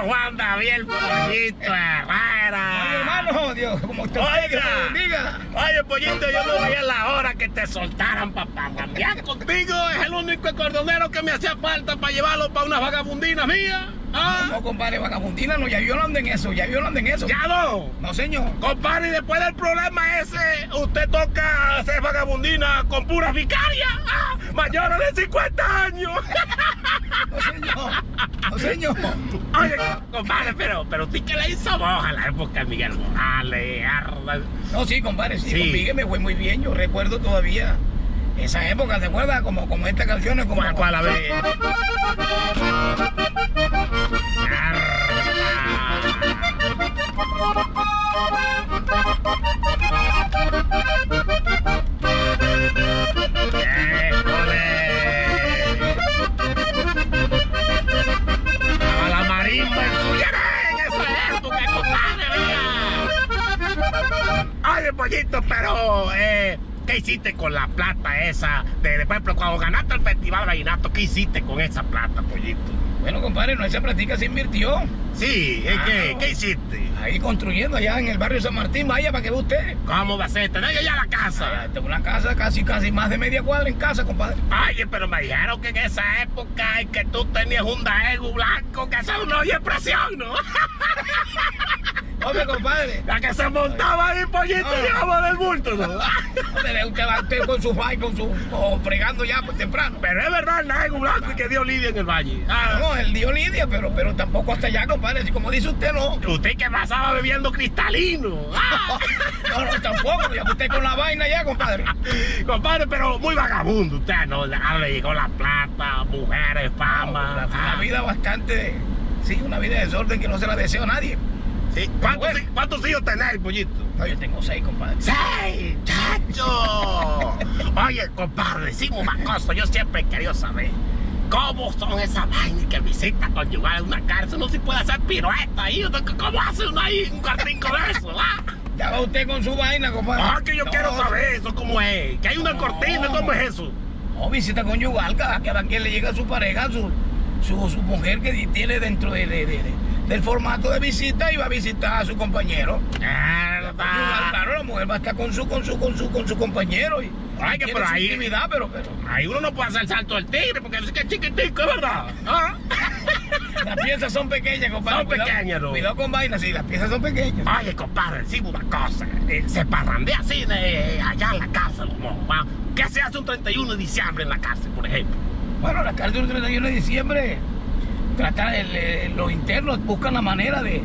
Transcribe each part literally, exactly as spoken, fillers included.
Juan David Pollito Herrera. Oye, hermano, Dios, como usted Oiga, diga. Oye, Pollito, yo no veía la hora que te soltaran para cambiar contigo. Es el único cordonero que me hacía falta para llevarlo para una vagabundina mía. ¿Ah? No, no, compadre, vagabundina no, ya yo no ando en eso, ya yo no ando en eso. ¿Ya no? No, señor. Compadre, y después del problema ese, usted toca hacer vagabundina con pura vicaria. ¿Ah? Mayores de cincuenta años. No, señor. No, señor. Oye, compadre, pero, pero usted que le hizo voz a la época de Miguel Morales, Arda. No, sí, compadre, sí, Sí. con Miguel me fue muy bien. Yo recuerdo todavía esa época, ¿te acuerdas? Como, como estas canciones, como... ¿Cuál, cuál, a ver? A la marimba en esa época, compadre, mira. Oye, Pollito, pero eh, ¿qué hiciste con la plata esa? De, de, por ejemplo, cuando ganaste el Festival Vallenato, ¿qué hiciste con esa plata, Pollito? Bueno, compadre, no, esa práctica se invirtió. Sí, Ah, ¿qué, no. ¿qué hiciste? Ahí construyendo allá en el barrio San Martín, vaya para que vea usted. ¿Cómo va a ser? ¿Tenés ya la casa? Allá tengo una casa casi, casi más de media cuadra en casa, compadre. Oye, pero me dijeron que en esa época en que tú tenías un Daewoo blanco, que eso es una olla de presión, ¿no? Hombre, compadre. La que se montaba ahí, Pollito, No. llegaba del bulto, ¿no? Hombre, usted va usted con su fai, con su... o fregando ya pues, temprano. Pero es verdad el Daewoo blanco y que dio Lidia en el valle. Ah, No, él dio Lidia, pero, pero tampoco hasta allá, compadre. Si como dice usted, no. usted que pasaba bebiendo cristalino. Ah. No, no, tampoco. Ya usted con la vaina ya, compadre. Compadre, pero muy vagabundo usted, ¿no? Ahora le llegó la plata, mujeres, fama. Una, una Ah. vida bastante... Sí, una vida de desorden que no se la deseo a nadie. Sí. ¿Cuántos, Bueno. hi- ¿Cuántos hijos tenés, Pollito? No, yo tengo seis, compadre. ¡Sí, chacho! Oye, compadre, decimos una cosa, yo siempre he querido saber. ¿Cómo son esas vainas que visita conyugal en una cárcel? Uno sí puede hacer pirueta ahí. ¿Cómo hace uno ahí un cartín con eso? ¿Ah? Ya va usted con su vaina, compadre. Ah, que yo No, quiero saber eso, ¿cómo es? Que hay una No. cortina, ¿cómo es eso? No, visita conyugal, cada, cada quien le llega a su pareja, su, su, su mujer que tiene dentro de, de- de- de- del formato de visita y va a visitar a su compañero. Conyugal, Verdad. claro, la mujer va a estar con su, con su, con su, con su compañero y Ay, que tiene por su ahí- intimidad, pero, pero Ahí uno no puede hacer el salto del tigre porque es que es chiquitico, es verdad. ¿Ah? las piezas son pequeñas, compadre. Son Cuidado- pequeñas, ¿no? Cuidado con vainas, sí, las piezas son pequeñas. Oye, compadre, decimos una cosa. eh, se parrandea así de allá en la cárcel, ¿no? Va. ¿Qué se hace un treinta y uno de diciembre en la cárcel, por ejemplo? Bueno, la cárcel del treinta y uno de diciembre, trata el, eh, los internos buscan la manera de,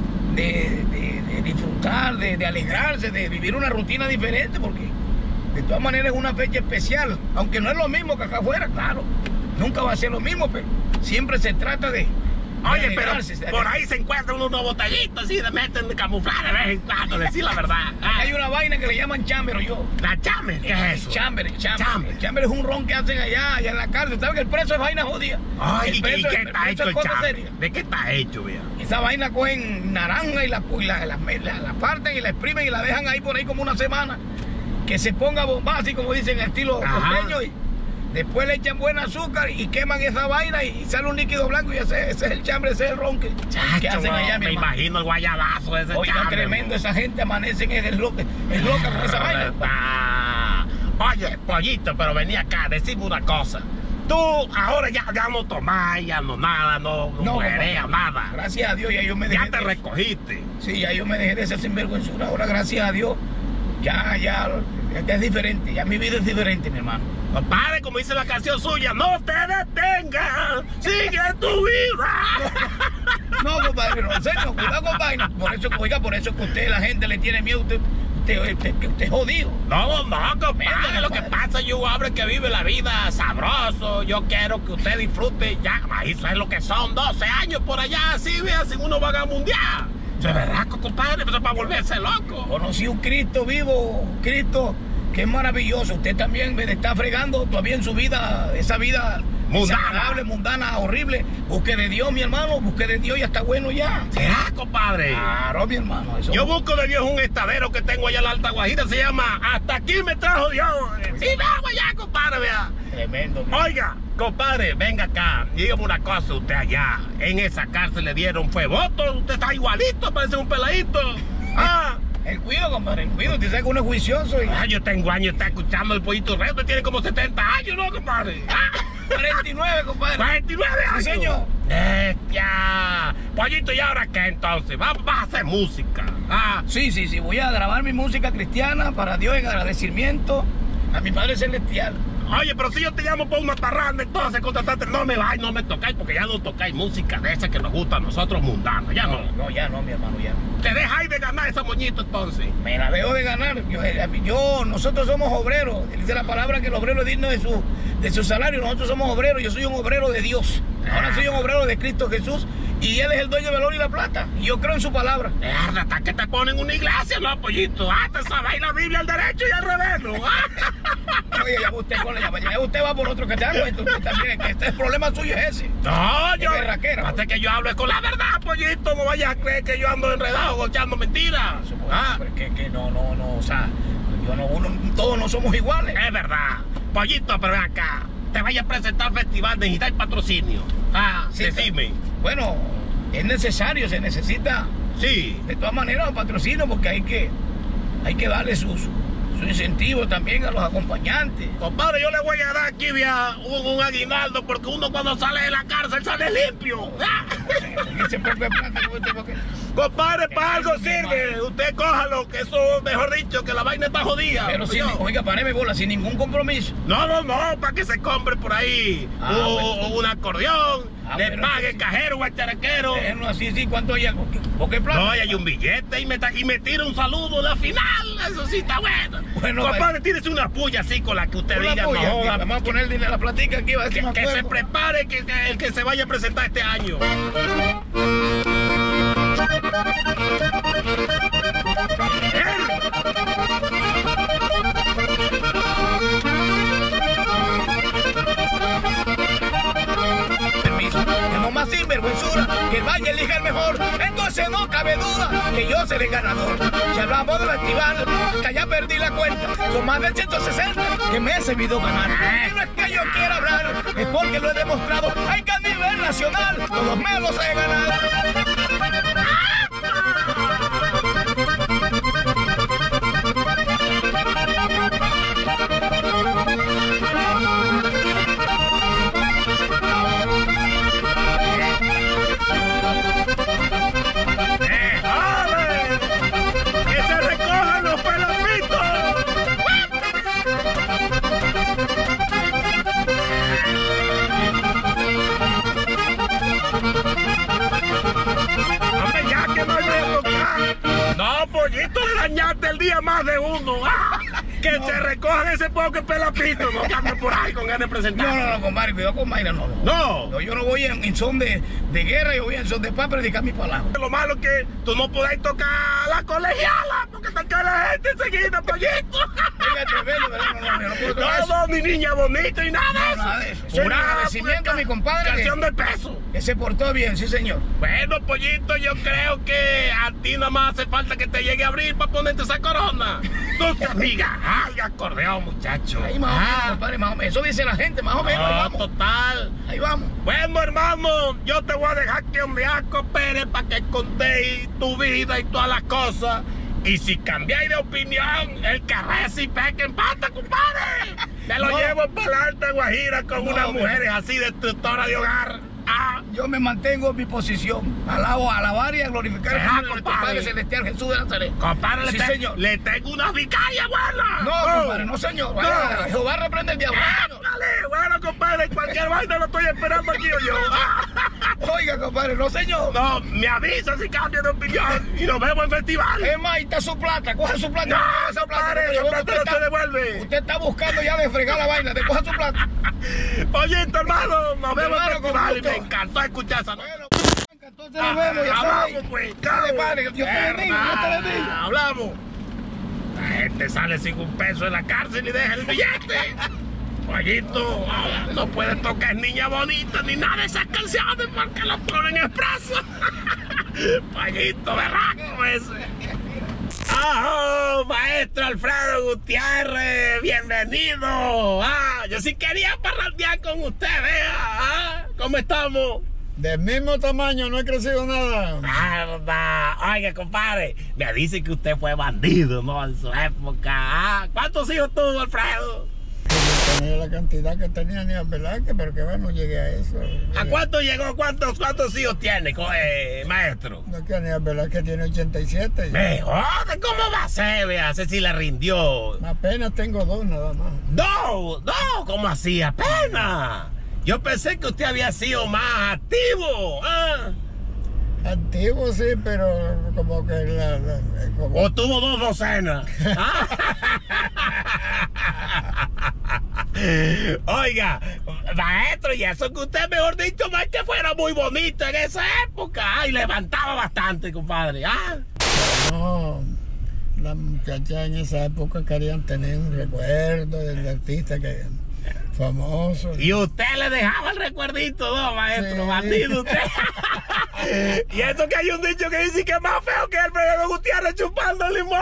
de, de- de disfrutar, de, de alegrarse, de vivir una rutina diferente, porque de todas maneras es una fecha especial, aunque no es lo mismo que acá afuera, claro, nunca va a ser lo mismo, pero siempre se trata de... de Oye, pero alegrarse, de- por ahí se encuentran unos botellitos así de meten de camuflar de vez en cuando, decir la verdad. Ah, Hay una vaina que le llaman chamber, yo. La chame, ¿qué es eso? Chamber, chamber. Chamber. El chamber es un ron que hacen allá, allá en la cárcel. ¿Sabes que el preso es vaina jodida? Ay, el ¿y, preso, y qué el está preso hecho es el cosa chame? seria. ¿De qué está hecho, vea? Esa vaina cogen naranja y la, y la, la, la- la parten y la exprimen y la dejan ahí por ahí como una semana. Que se ponga bomba, así como dicen, estilo Ajá. costeño. Y después le echan buen azúcar y queman esa vaina y sale un líquido blanco y ese, ese es el chambre, ese es el ron que, que Chacho, hacen allá, mi me hermano. imagino el guayabazo de ese Oiga, chame, tremendo, ¿no? esa gente amanecen en el loca, es loca con esa vaina. Ah, oye, Pollito, pero vení acá, decime una cosa. Tú ahora ya, ya no tomás, ya no nada, no, no, No, mujereas, compadre. nada. Gracias a Dios, ya yo me dejé Ya te de- recogiste. Sí, ya yo me dejé de esa sinvergüenzura. Ahora, gracias a Dios, ya, ya, ya es diferente. Ya mi vida es diferente, mi hermano. Compadre, como dice la canción suya, no te detengas, sigue tu vida. No, compadre, no, en serio, cuidado con vaina. Por eso, oiga, por eso que usted, la gente le tiene miedo, usted, usted, usted, que usted es jodido. No, no, compadre, Venga, lo que compadre. pasa, yo hablo que vive la vida sabroso, yo quiero que usted disfrute ya, eso es lo que son, doce años por allá, así, vea, sin uno vagabundear. Eso es verdad, compadre, eso es para volverse loco. Conocí un Cristo vivo, un Cristo que es maravilloso. Usted también me está fregando todavía en su vida, esa vida Mundana. desagradable, mundana, horrible. Busque de Dios, mi hermano, busque de Dios y está bueno ya. ¿Será, compadre? Claro, mi hermano. Eso Yo busco de Dios un estadero que tengo allá en la Alta Guajira, se llama Hasta aquí me trajo Dios. Sí, vamos allá, compadre, vea. tremendo. mi- Oiga, Compadre, venga acá, dígame una cosa, usted allá, en esa cárcel le dieron fue votos, usted está igualito, parece un peladito. Ah. El cuido, compadre, el cuido, usted sabe que uno es juicioso. Y... Ah, yo tengo años, está escuchando el Pollito Rey, usted tiene como setenta años, ¿no, compadre? Ah. cuarenta y nueve, compadre. cuarenta y nueve años. Sí, señor. Bestia. Pollito, ¿y ahora qué entonces? ¿Vas va a hacer música? Ah. Sí, sí, sí, voy a grabar mi música cristiana para Dios en agradecimiento a mi Padre Celestial. Oye, pero si yo te llamo por una parranda, entonces contratante, no me vais, no me tocáis, porque ya no tocáis música de esa que nos gusta a nosotros mundanos, ya no. No, no ya no, mi hermano, ya no. Te dejáis de ganar esa moñito entonces. Me la dejo de ganar. Yo, yo, nosotros somos obreros. Dice la palabra que el obrero es digno de su, de su salario. Nosotros somos obreros. Yo soy un obrero de Dios. Ahora soy un obrero de Cristo Jesús. Y Él es el dueño del oro y la plata. Y yo creo en su palabra. Mierda, hasta que te ponen una iglesia, ¿no, Pollito? Ah, te sabéis la Biblia al derecho y al revés, ¿no? Oye, ya usted con la llama, ya usted va por otro cachaco, entonces también, que este el problema suyo es ese. No, yo. Berraquera, hasta que yo hable con la verdad, Pollito, no vayas a creer que yo ando enredado, echando mentiras. Ah, pero que, que no, no, no, o sea, yo no, uno, todos no somos iguales. Es verdad. Pollito, pero ven acá, te vayas a presentar al festival, necesitáis patrocinio. Ah, sí, decime. Bueno, es necesario, se necesita. Sí. De todas maneras, un patrocinio, porque hay que, hay que darle sus. Su, su incentivo también a los acompañantes. Compadre, yo le voy a dar aquí via, un, un aguinaldo, porque uno cuando sale de la cárcel sale limpio. Compadre, para algo sirve. Usted cójalo, que eso, mejor dicho, que la vaina está jodida. Pero si, oiga, páreme bola, sin ningún compromiso. No, no, no, para que se compre por ahí ah, un, bueno. un acordeón. Ah, le pague el cajero o el charaquero. Bueno, así, sí, ¿cuánto hay? ¿Por qué plata? No, hay un billete y me, y me tira un saludo de la final. Eso sí está bueno. Bueno, compadre, tienes una puya así con la que usted diga. Puya, no, aquí, vamos a poner el dinero, la platica aquí. Va, que, que, que se prepare que, que el que se vaya a presentar este año. Más sinvergüenzura, que el valle elija el mejor, entonces no cabe duda que yo seré el ganador. Si hablamos del festival, que ya perdí la cuenta, son más de ciento sesenta que me he sabido ganar. Y no es que yo quiera hablar, es porque lo he demostrado, hay que a nivel nacional, todos me los he ganado. Pollito, le dañaste el día más de uno. ¡Ah! Que no. Se recojan ese poco pelapito, no cambien por ahí con ganas de presentar. No, no, no, compadre, cuidado con vaina, no, no. No. No, yo no voy en, en son de, de guerra, yo voy en son de paz a predicar mis palabras. Lo malo es que tú no podés tocar la colegiala, porque te cae la gente enseguida, Pollito. Oiga, tremendo, ¿verdad? No, no, yo no puedo tocar no, eso. No, ni niña bonita y nada de eso. No, nada de eso. Es un agradecimiento a mi compadre. Canción del peso. Que se portó bien, sí, señor. Bueno, Pollito, yo creo que a ti nada más hace falta que te llegue a abrir para ponerte esa corona. Tus amigas, ay, acordeón, muchacho. Ahí más o menos, compadre, más o menos. Eso dice la gente, más o menos. No, ahí vamos. Total. Ahí vamos. Bueno, hermano, yo te voy a dejar que un viaco Pérez para que contéis tu vida y todas las cosas. Y si cambiáis de opinión, el que reza y peca empata, compadre. Me lo no. llevo para la Alta Guajira con no, unas mujeres así destructoras de hogar. Ah. Yo me mantengo en mi posición. Alabo, a alabar y a glorificar el nombre de nuestro Padre Celestial Jesús de Nazaret. Compadre, sí, le, te, señor. Le tengo una vicaria, buena. No, oh. compadre, no, señor. No. Vaya, Jehová reprende el diablo. Dale, bueno, compadre, cualquier vaina lo estoy esperando aquí o yo. Oiga, compadre, no, señor. No, me avisa si cambia de opinión y nos vemos en festival. Es más, ahí está su plata. Coja su plata. No, esa plata, padre, esa plata no se devuelve. Usted está buscando ya de fregar la vaina. Te coja su plata. Pollito, hermano, nos vemos en festival. Me encantó escuchar esa noche. Bueno, entonces nos vemos, ya hablamos, pues. Dale, padre, Dios te bendiga, Dios te bendiga. Hablamos. La gente sale sin un peso de la cárcel y deja el billete. Pollito, no puede tocar Niña Bonita ni nada de esas canciones porque lo ponen expreso. Pollito, berraco ese. ¡Oh, maestro Alfredo Gutiérrez! ¡Bienvenido! Ah, yo sí quería parrandear con usted, vea. ¿Ah? ¿Cómo estamos? Del mismo tamaño, no he crecido nada. ¡Verdad! Oiga, compadre, me dice que usted fue bandido, ¿no? En su época. ¿Ah? ¿Cuántos hijos tuvo, Alfredo? No tenía la cantidad que tenía ni a Velázquez, pero que bueno, llegué a eso. ¿A cuánto llegó? ¿Cuántos, cuántos hijos tiene, eh, maestro? No, que ni a Velázquez tiene ochenta y siete. Me jode, ¿cómo va a ser? Vea, sé si le rindió. Apenas tengo dos nada más. ¡No! ¡No! ¿Cómo así? ¡Apenas! Yo pensé que usted había sido más activo. ¿Ah? Activo sí, pero como que la... la como... O tuvo dos docenas. ¿Ah? Oiga, maestro, y eso que usted, mejor dicho, más que fuera muy bonito en esa época. Ah, y levantaba bastante, compadre. ¿Ah? No, las muchachas en esa época querían tener un recuerdo del artista que... famoso. Y usted le dejaba el recuerdito, ¿no, maestro? Sí. Bandido usted. Y eso que hay un dicho que dice que es más feo que Alfredo Gutiérrez chupando limón.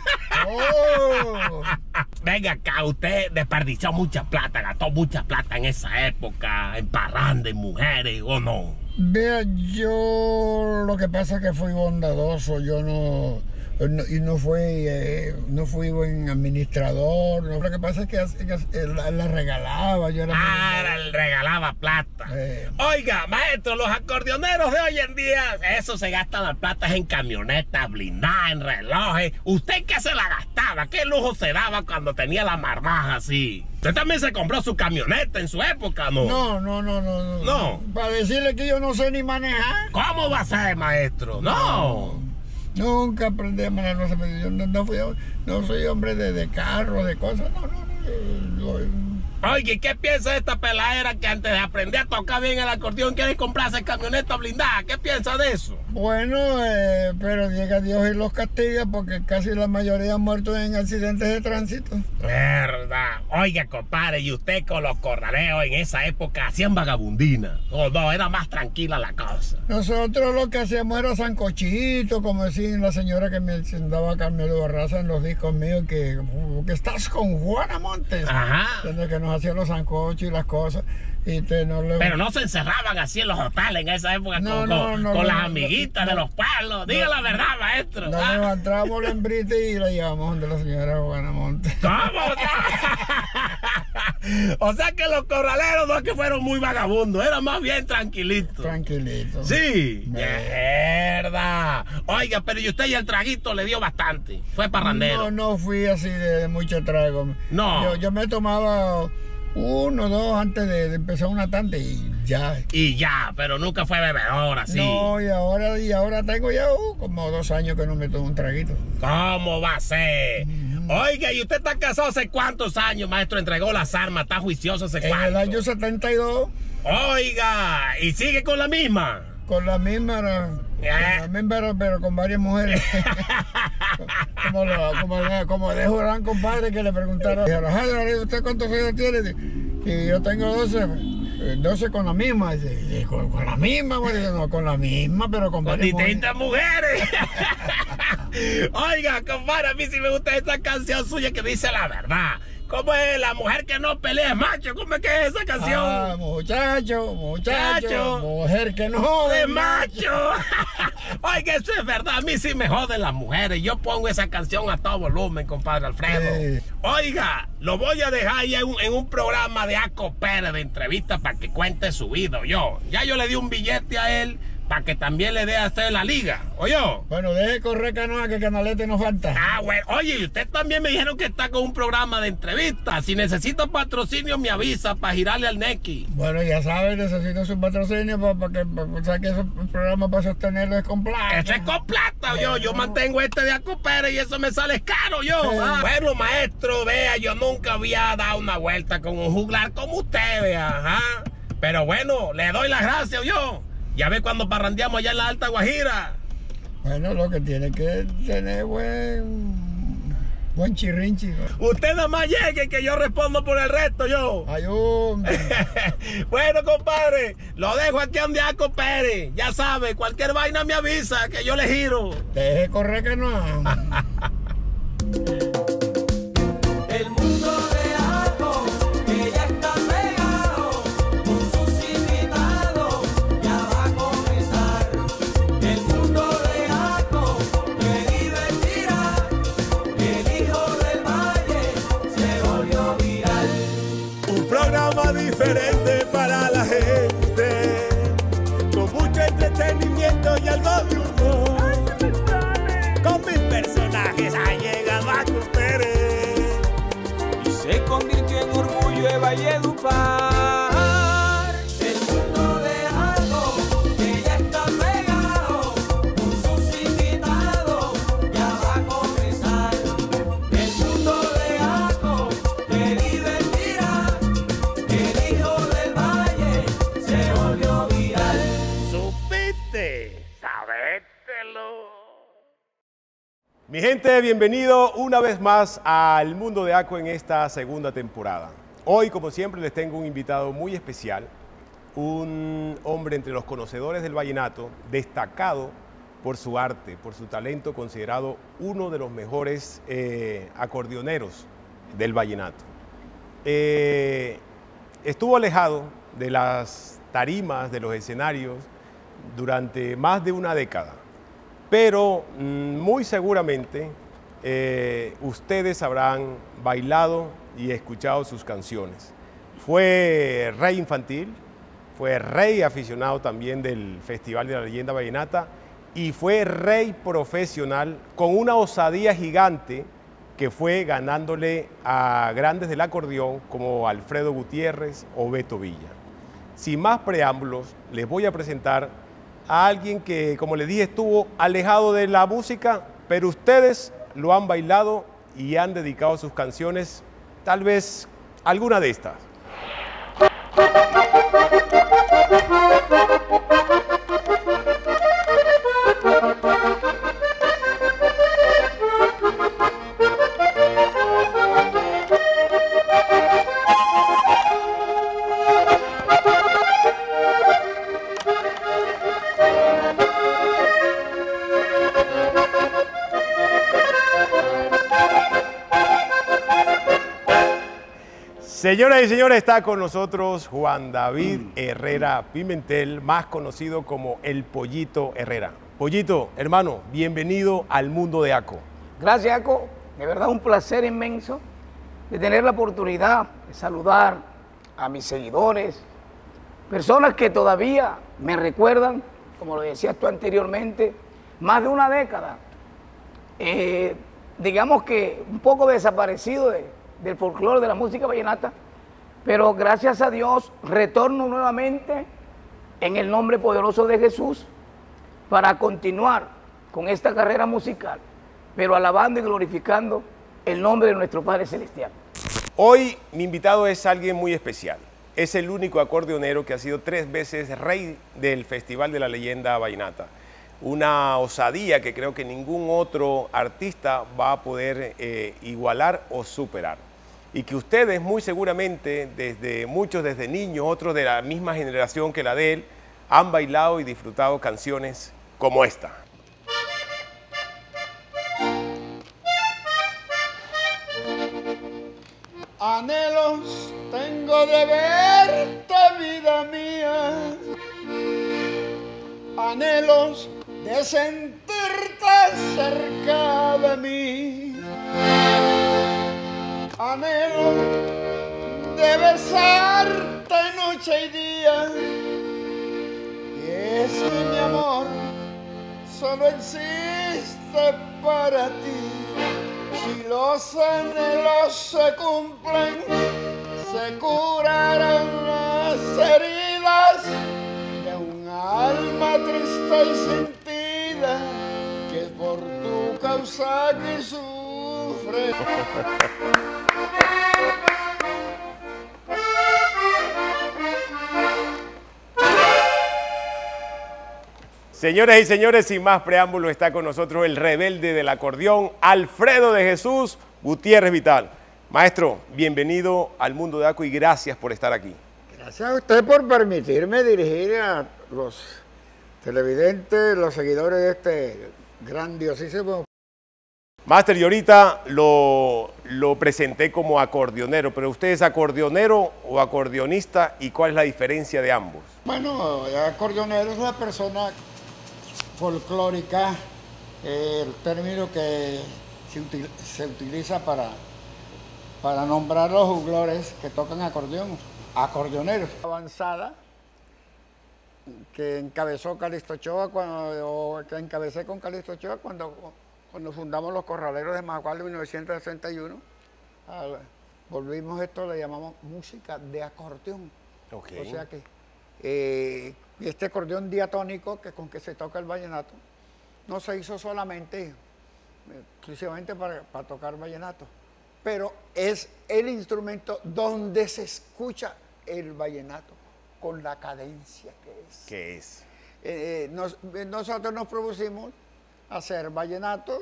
Oh. Venga acá, usted desperdició mucha plata, gastó mucha plata en esa época, en parranda, en mujeres, ¿o no? Vea, yo lo que pasa es que fui bondadoso, yo no... No, y no fui, eh, no fui buen administrador, no, lo que pasa es que, que la, la regalaba, yo era Ah, muy... le regalaba plata. Eh. Oiga, maestro, los acordeoneros de hoy en día, eso se gastan las platas en camionetas blindadas, en relojes. ¿Usted qué se la gastaba? ¿Qué lujo se daba cuando tenía la marmaja así? ¿Usted también se compró su camioneta en su época, no? No, no, no, no, no. No. Para decirle que yo no sé ni manejar. ¿Cómo va a ser, maestro? No. Nunca aprendí a manejar, no, sé, yo no, no, fui, no soy hombre de, de carro, de cosas, no, no, no. no. Oye, ¿qué piensa de esta peladera que antes de aprender a tocar bien el acordeón quiere comprarse camioneta blindada? ¿Qué piensa de eso? Bueno, eh, pero llega Dios y los castiga porque casi la mayoría han muerto en accidentes de tránsito. Verdad. Oiga, compadre, y usted con los corraleos en esa época hacían vagabundina. O no, era más tranquila la cosa. Nosotros lo que hacíamos era sancochito, como decía la señora que me daba Carmelo Barraza en los discos míos, que, que estás con Juana Montes. Ajá. Entonces, que nos hacían los sancochos y las cosas. Y te, no le... Pero no se encerraban así en los hoteles en esa época No, con, no, con, no, con no, las no, amiguitas no, de los pueblos. Diga no, la verdad, maestro. Nos ¿Ah? levantábamos la hembrita y la llevamos donde la señora Juana Montes. ¿Cómo? O sea que los corraleros no es que fueron muy vagabundos, eran más bien tranquilitos. Tranquilito. Sí, Me- verdad. Oiga, pero y usted y el traguito le dio bastante. Fue parrandero. No, no fui así de, de mucho trago. No. Yo, yo me tomaba uno o dos antes de, de empezar una tanda y ya. Y ya, pero nunca fue bebedor así. No, y ahora, y ahora tengo ya uh, como dos años que no me tomo un traguito. ¿Cómo va a ser? Oiga, ¿y usted está casado hace cuántos años, maestro? Entregó las armas, está juicioso hace En cuánto. el año setenta y dos, Oiga, ¿y sigue con la misma? con la misma, no, Eh. con la misma pero, pero con varias mujeres. como, lo, como, le- como de Jurán, compadre, que le preguntaron, dijeron, "Ay, ¿usted cuántos años tiene?" Y yo tengo doce, eh, doce con la misma. Dice, "¿Y con, con la misma, güey?" Dice, no, con la misma, pero con Con varias mujeres. distintas mujeres. Oiga, compadre, a mí sí me gusta esta canción suya que dice la verdad. ¿Cómo es? La mujer que no pelea es macho. ¿Cómo es que es esa canción? Ah, muchacho, muchacho, Muchacho. mujer que no jode, ¡De macho! Oiga, eso es verdad. A mí sí me joden las mujeres. Yo pongo esa canción a todo volumen, compadre Alfredo. Sí. Oiga, lo voy a dejar ahí en un, en un programa de Aco Pérez de entrevista para que cuente su vida, yo. Ya yo le di un billete a él para que también le dé a usted la liga, ¿oyó? Bueno, deje correr canoa que canalete no falta. Ah, bueno. Oye, y usted también me dijeron que está con un programa de entrevista. Si necesita patrocinio, me avisa para girarle al Neki. Bueno, ya sabes, necesito su patrocinio para que, pa, o sea, que ese programa para sostenerlo es con plata. Eso es con plata, yo. Yo mantengo este de Aco Pérez y eso me sale caro, yo. Sí. Ah, bueno, maestro, vea, yo nunca había dado una vuelta con un juglar como usted, vea. Ajá. Pero bueno, le doy las gracias, yo. Ya ve cuando parrandeamos allá en la Alta Guajira. Bueno, lo que tiene que tener buen, buen chirrinchi. Usted nada más llegue que yo respondo por el resto, yo. Ay, hombre. Bueno, compadre, lo dejo aquí donde Aco Pérez. Ya sabe, cualquier vaina me avisa que yo le giro. Deje correr canoa. El mundo de Aco, que ya está pegado, con sus invitados, ya va a comenzar. El mundo de Aco, que divertirá, que el hijo del valle se volvió viral. Un programa diferente para la gente, con mucho entretenimiento y algo de humor. Con mis personajes ha llegado a Pérez Y se convirtió en orgullo de Valledupar. El mundo de Aco, que ya está pegado, con sus invitados, ya va a comenzar. El mundo de Aco, que divertirá, que el hijo del valle se volvió viral. ¿Supiste? Sabételo. Mi gente, bienvenido una vez más al Mundo de Aco en esta segunda temporada. Hoy, como siempre, les tengo un invitado muy especial, un hombre entre los conocedores del vallenato, destacado por su arte, por su talento, considerado uno de los mejores eh, acordeoneros del vallenato. Eh, estuvo alejado de las tarimas, de los escenarios, durante más de una década. Pero mmm, muy seguramente eh, ustedes habrán bailado y escuchado sus canciones. Fue rey infantil, fue rey aficionado también del Festival de la Leyenda Vallenata y fue rey profesional con una osadía gigante que fue ganándole a grandes del acordeón como Alfredo Gutiérrez o Beto Villa. Sin más preámbulos, les voy a presentar a alguien que, como les dije, estuvo alejado de la música, pero ustedes lo han bailado y han dedicado sus canciones, tal vez alguna de estas. Señoras y señores, está con nosotros Juan David Herrera Pimentel, más conocido como el Pollito Herrera. Pollito, hermano, bienvenido al Mundo de Aco. Gracias, Aco. De verdad, un placer inmenso de tener la oportunidad de saludar a mis seguidores, personas que todavía me recuerdan, como lo decías tú anteriormente, más de una década. Eh, digamos que un poco desaparecido de, del folclore de la música vallenata, pero gracias a Dios retorno nuevamente en el nombre poderoso de Jesús para continuar con esta carrera musical, pero alabando y glorificando el nombre de nuestro Padre Celestial. Hoy mi invitado es alguien muy especial. Es el único acordeonero que ha sido tres veces rey del Festival de la Leyenda Vallenata. Una osadía que creo que ningún otro artista va a poder eh, igualar o superar. Y que ustedes muy seguramente, desde muchos desde niños, otros de la misma generación que la de él, han bailado y disfrutado canciones como esta. Anhelos tengo de verte, vida mía. Anhelos de sentirte cerca de mí. Anhelo de besarte noche y día. Y es que mi amor solo existe para ti. Si los anhelos se cumplen, se curarán las heridas de un alma triste y sentida, que es por tu causa que sufre. Señoras y señores, sin más preámbulos, está con nosotros el rebelde del acordeón, Alfredo de Jesús Gutiérrez Vital. Maestro, bienvenido al Mundo de Aco y gracias por estar aquí. Gracias a usted por permitirme dirigir a los televidentes, los seguidores de este grandiosísimo Máster, y ahorita lo, lo presenté como acordeonero, pero ¿usted es acordeonero o acordeonista y cuál es la diferencia de ambos? Bueno, el acordeonero es la persona folclórica, eh, el término que se, util- se utiliza para, para nombrar los juglares que tocan acordeón, acordeoneros. Avanzada, que encabezó Calixto Ochoa, cuando, o que encabecé con Calixto Ochoa cuando, cuando fundamos los Corraleros de Majagual en mil novecientos sesenta y uno. Al- volvimos esto, le llamamos música de acordeón. Ok. O sea que eh, este acordeón diatónico que con que se toca el vallenato no se hizo solamente eh, exclusivamente para, para tocar vallenato, pero es el instrumento donde se escucha el vallenato con la cadencia que es. ¿Qué es? Eh, nos- nosotros nos propusimos hacer vallenato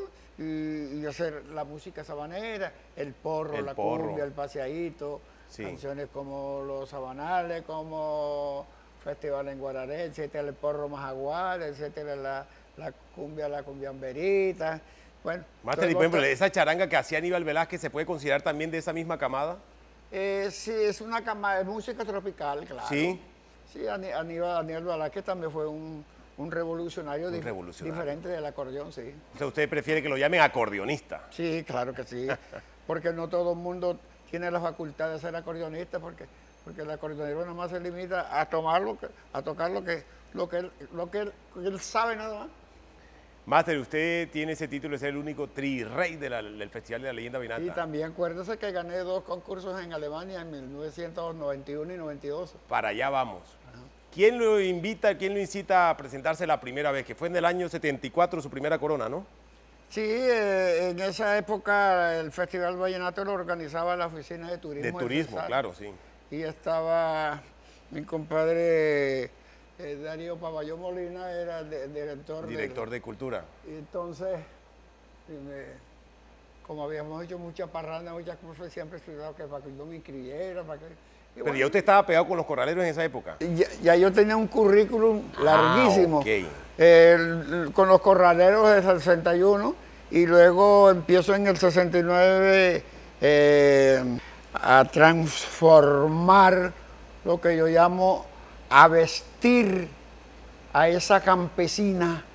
y, y hacer la música sabanera, el porro, El la porro. cumbia, el paseadito, Sí. canciones como Los Sabanales, como Festival en Guararé, etcétera, el porro Majagual, etcétera, la, la cumbia, la cumbiamberita. Bueno, Máster, y todo por ejemplo, lo- esa charanga que hacía Aníbal Velázquez, ¿se puede considerar también de esa misma camada? Eh, sí, es una cama de música tropical, claro. Sí. Sí, Ani- Aníbal, Aníbal Velázquez también fue un, un revolucionario, Un dif- revolucionario. diferente del acordeón, sí. O sea, usted prefiere que lo llamen acordeonista. Sí, claro que sí. Porque no todo el mundo tiene la facultad de ser acordeonista, porque, porque el acordeonero nada más se limita a tomar lo que, a tocar lo que, lo que, él, lo que él, él sabe nada más. Máster, usted tiene ese título de ser el único tri-rey de la- del Festival de la Leyenda Y Vallenata. también acuérdese que gané dos concursos en Alemania en mil novecientos noventa y uno y noventa y dos. Para allá vamos. ¿Quién lo invita, quién lo incita a presentarse la primera vez? Que fue en el año setenta y cuatro su primera corona, ¿no? Sí, eh, en esa época el Festival Vallenato lo organizaba la Oficina de Turismo. De turismo, Cesar. claro, sí. Y estaba mi compadre eh, Darío Paballón Molina, era de- director. Director del- de Cultura. Y entonces, y me- como habíamos hecho mucha parranda, muchas cosas, siempre he estudiado que para que yo me inscribiera, para que... y Pero bueno, ya usted estaba pegado con los corraleros en esa época. ya, ya yo tenía un currículum larguísimo, Ah, ok. el- con los corraleros del sesenta y uno, y luego empiezo en el sesenta y nueve eh, a transformar lo que yo llamo a vestir a esa campesina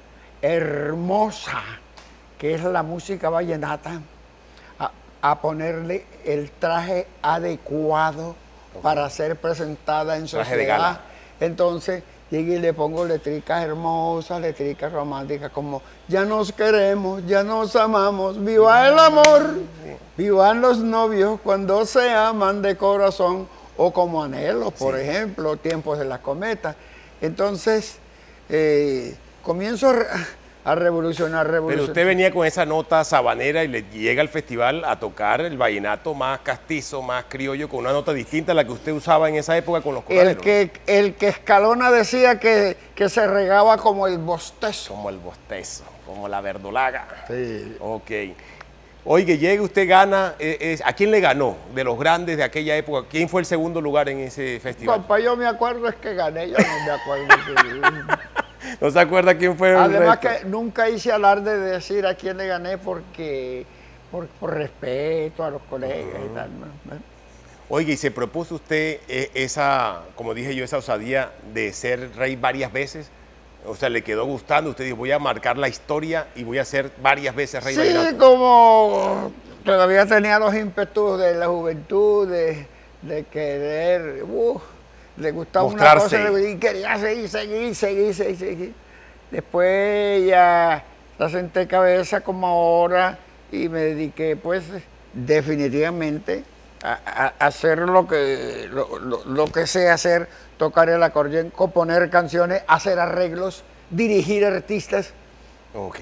hermosa que es la música vallenata, a, a ponerle el traje adecuado para ser presentada en Traje de sociedad. gala. Entonces llegué y le pongo letricas hermosas, letricas románticas como ya nos queremos, ya nos amamos, viva el amor, vivan los novios cuando se aman de corazón, o como anhelos, por ejemplo, tiempos de la cometa. Entonces eh, comienzo a re- a revolucionar, Pero revolucionar. usted venía con esa nota sabanera y le llega al festival a tocar el vallenato más castizo, más criollo, con una nota distinta a la que usted usaba en esa época con los El corraleros. que, el que Escalona decía que, que se regaba como el bostezo. Como el bostezo, como la verdolaga. Sí. Ok. Oye, llega, usted gana. eh, eh, ¿A quién le ganó de los grandes de aquella época? ¿Quién fue el segundo lugar en ese festival? Papá, yo me acuerdo es que gané, yo no me acuerdo. ¿No se acuerda quién fue el Además resto? que nunca hice alarde de decir a quién le gané porque por, por respeto a los colegas y tal. ¿no? Oiga, y se propuso usted eh, esa, como dije yo, esa osadía de ser rey varias veces. O sea, le quedó gustando. Usted dijo, voy a marcar la historia y voy a ser varias veces rey Sí, vallenato. como todavía tenía los ímpetus de la juventud, de, de querer, uh, le gustaba Mostrarse. una cosa y quería seguir, seguir, seguir, seguir, seguir. Después ya la senté cabeza como ahora y me dediqué pues definitivamente a, a- a hacer lo que, lo, lo- lo que sé hacer, tocar el acordeón, componer canciones, hacer arreglos, dirigir artistas. Ok.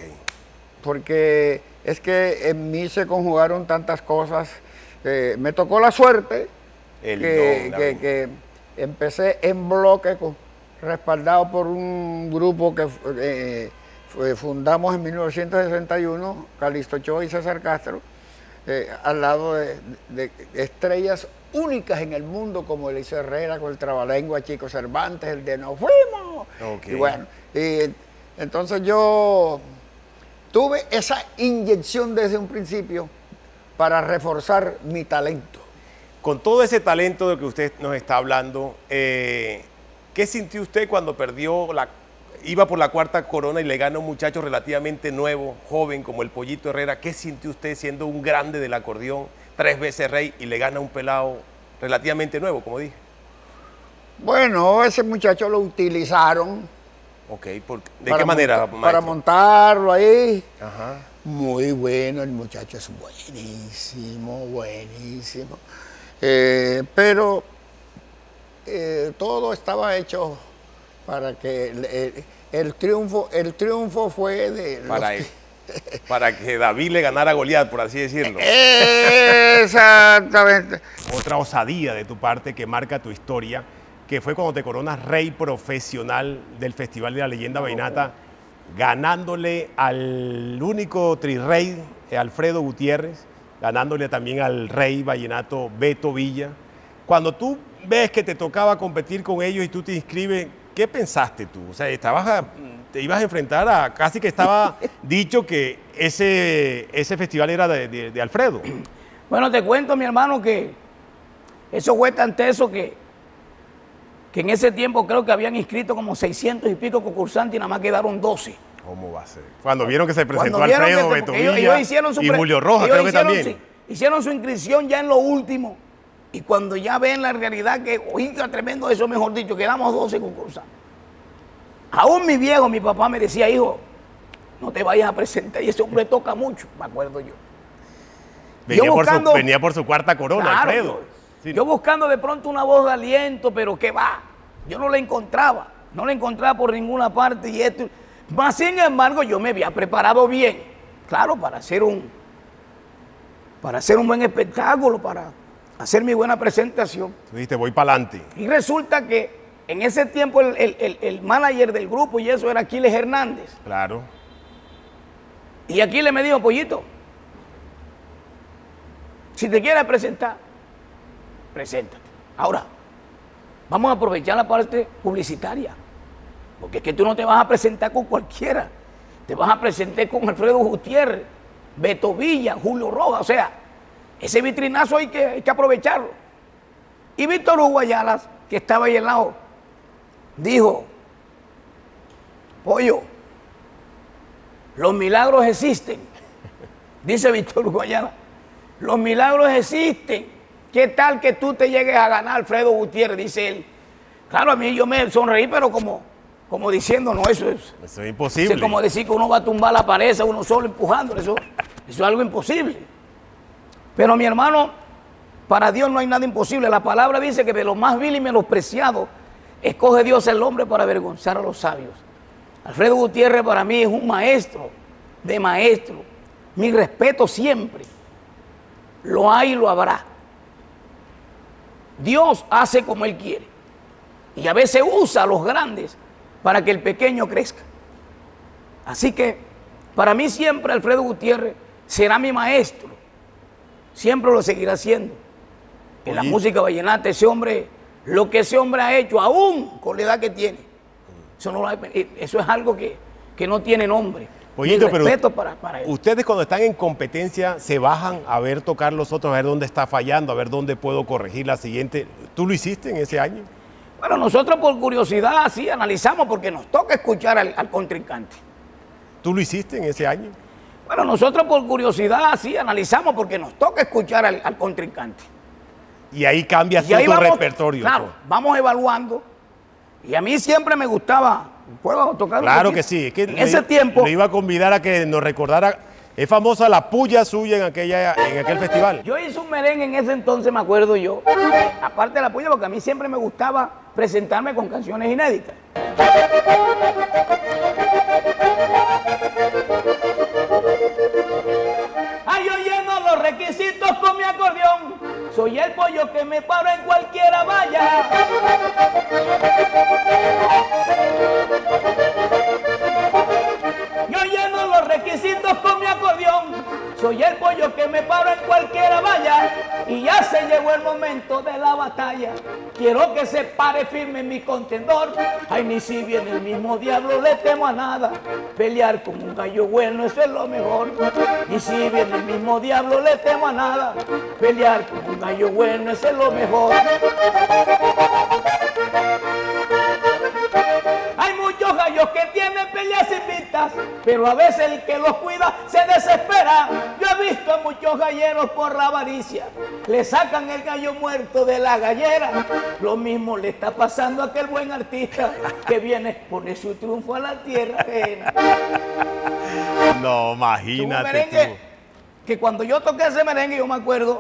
Porque es que en mí se conjugaron tantas cosas. Eh, me tocó la suerte El que, don, la que- don. que empecé en bloque, con- respaldado por un grupo que eh, fue- fundamos en mil novecientos sesenta y uno, Calixto Ochoa y César Castro, eh, al lado de, de estrellas únicas en el mundo como Eliseo Herrera, con el Trabalengua, Chico Cervantes, el de Nos Fuimos. Ok. Y bueno, y entonces yo tuve esa inyección desde un principio para reforzar mi talento. Con todo ese talento de que usted nos está hablando, eh, ¿qué sintió usted cuando perdió la, iba por la cuarta corona y le gana a un muchacho relativamente nuevo, joven como el Pollito Herrera? ¿Qué sintió usted siendo un grande del acordeón, tres veces rey, y le gana a un pelado relativamente nuevo, como dije? Bueno, ese muchacho lo utilizaron. Ok, ¿por, ¿de qué manera, monta, maestro? Para montarlo ahí. Ajá. Muy bueno, el muchacho es buenísimo, buenísimo. Eh, pero eh, todo estaba hecho para que el, el, el triunfo, el triunfo fue de Para, los él, para que David le ganara a Goliat, por así decirlo. Exactamente. Otra osadía de tu parte que marca tu historia, que fue cuando te coronas rey profesional del Festival de la Leyenda Vallenata, ganándole al único trirrey, eh, Alfredo Gutiérrez, ganándole también al rey vallenato Beto Villa. Cuando tú ves que te tocaba competir con ellos y tú te inscribes, ¿qué pensaste tú? O sea, estabas a, te ibas a enfrentar a, casi que estaba dicho que ese, ese festival era de, de, de Alfredo. Bueno, te cuento, mi hermano, que eso fue tan teso que, que en ese tiempo creo que habían inscrito como seiscientos y pico concursantes y nada más quedaron doce. ¿Cómo va a ser? Cuando vieron que se presentó Cuando vieron Alfredo, que- Beto porque ellos- Villa ellos hicieron su y pre- Julio Rojas, ellos creo que hicieron también. su- hicieron su inscripción ya en lo último. Y cuando ya ven la realidad que, oiga, tremendo eso, mejor dicho, quedamos doce concursantes. Aún mi viejo, mi papá me decía, hijo, no te vayas a presentar. Y ese hombre toca mucho, me acuerdo yo. Venía, Yo por su, buscando- venía por su cuarta corona, Claro, Alfredo. yo- Sí. Yo buscando de pronto una voz de aliento, pero que va, yo no la encontraba, no la encontraba por ninguna parte y esto. Más sin embargo, yo me había preparado bien, claro, para hacer un, para hacer un buen espectáculo, para hacer mi buena presentación. Tú dijiste, voy para adelante. Y resulta que en ese tiempo el, el- el- el manager del grupo y eso era Aquiles Hernández. Claro. Y Aquiles me dijo, Pollito, si te quieres presentar, preséntate. Ahora, vamos a aprovechar la parte publicitaria, porque es que tú no te vas a presentar con cualquiera, te vas a presentar con Alfredo Gutiérrez, Beto Villa, Julio Rojas, o sea, ese vitrinazo hay que, hay que aprovecharlo. Y Víctor Hugo Ayala, que estaba ahí al lado, dijo, Pollo, los milagros existen, dice Víctor Hugo Ayala, los milagros existen. ¿Qué tal que tú te llegues a ganar, Alfredo Gutiérrez? Dice él. Claro, a mí yo me sonreí, pero como, como diciendo, no, eso es, Eso es imposible. es como decir que uno va a tumbar la pared, uno solo empujándolo, eso, eso es algo imposible. Pero mi hermano, para Dios no hay nada imposible. La palabra dice que de lo más vil y menospreciado, escoge Dios el hombre para avergonzar a los sabios. Alfredo Gutiérrez para mí es un maestro de maestro. Mi respeto siempre. Lo hay y lo habrá. Dios hace como Él quiere. Y a veces usa a los grandes para que el pequeño crezca. Así que para mí siempre Alfredo Gutiérrez será mi maestro. Siempre lo seguirá siendo. En la Oye. música vallenata, ese hombre, lo que ese hombre ha hecho, aún con la edad que tiene, eso, no lo ha- eso es algo que, que no tiene nombre. Pollito, Mi pero respeto para, para él. ustedes cuando están en competencia se bajan a ver tocar los otros, a ver dónde está fallando, a ver dónde puedo corregir la siguiente. ¿Tú lo hiciste en ese año? Bueno, nosotros por curiosidad sí analizamos porque nos toca escuchar al, al contrincante. ¿Tú lo hiciste en ese año? Bueno, nosotros por curiosidad sí analizamos porque nos toca escuchar al, al contrincante. Y ahí cambias Y ahí tu vamos, repertorio. claro, pues. vamos evaluando. Y a mí siempre me gustaba, ¿puedo tocar un Claro poquito? que sí. Es que en le- ese tiempo, Le iba a convidar a que nos recordara. Es famosa la puya suya en, aquella, en aquel festival. yo hice un merengue en ese entonces, me acuerdo yo, aparte de la puya, porque a mí siempre me gustaba presentarme con canciones inéditas. Ay, yo lleno los requisitos con mi acordeón, soy el pollo que me paro en cualquiera valla. Yo lleno los requisitos con mi acordeón, Soy el pollo que me paro en cualquiera valla y ya se llegó el momento de la batalla. Quiero que se pare firme mi contendor. Ay, ni si viene el mismo diablo le temo a nada. Pelear con un gallo bueno, eso es lo mejor. Ni si viene el mismo diablo le temo a nada. Pelear con un gallo bueno, eso es lo mejor. Hay muchos gallos que tienen peleas invictas, pero a veces el que los cuida se desespera. Yo he visto a muchos galleros por la avaricia, le sacan el gallo muerto de la gallera. Lo mismo le está pasando a aquel buen artista que viene a exponer su triunfo a la tierra ajena. No, Un imagínate merengue tú. que cuando yo toqué ese merengue, yo me acuerdo,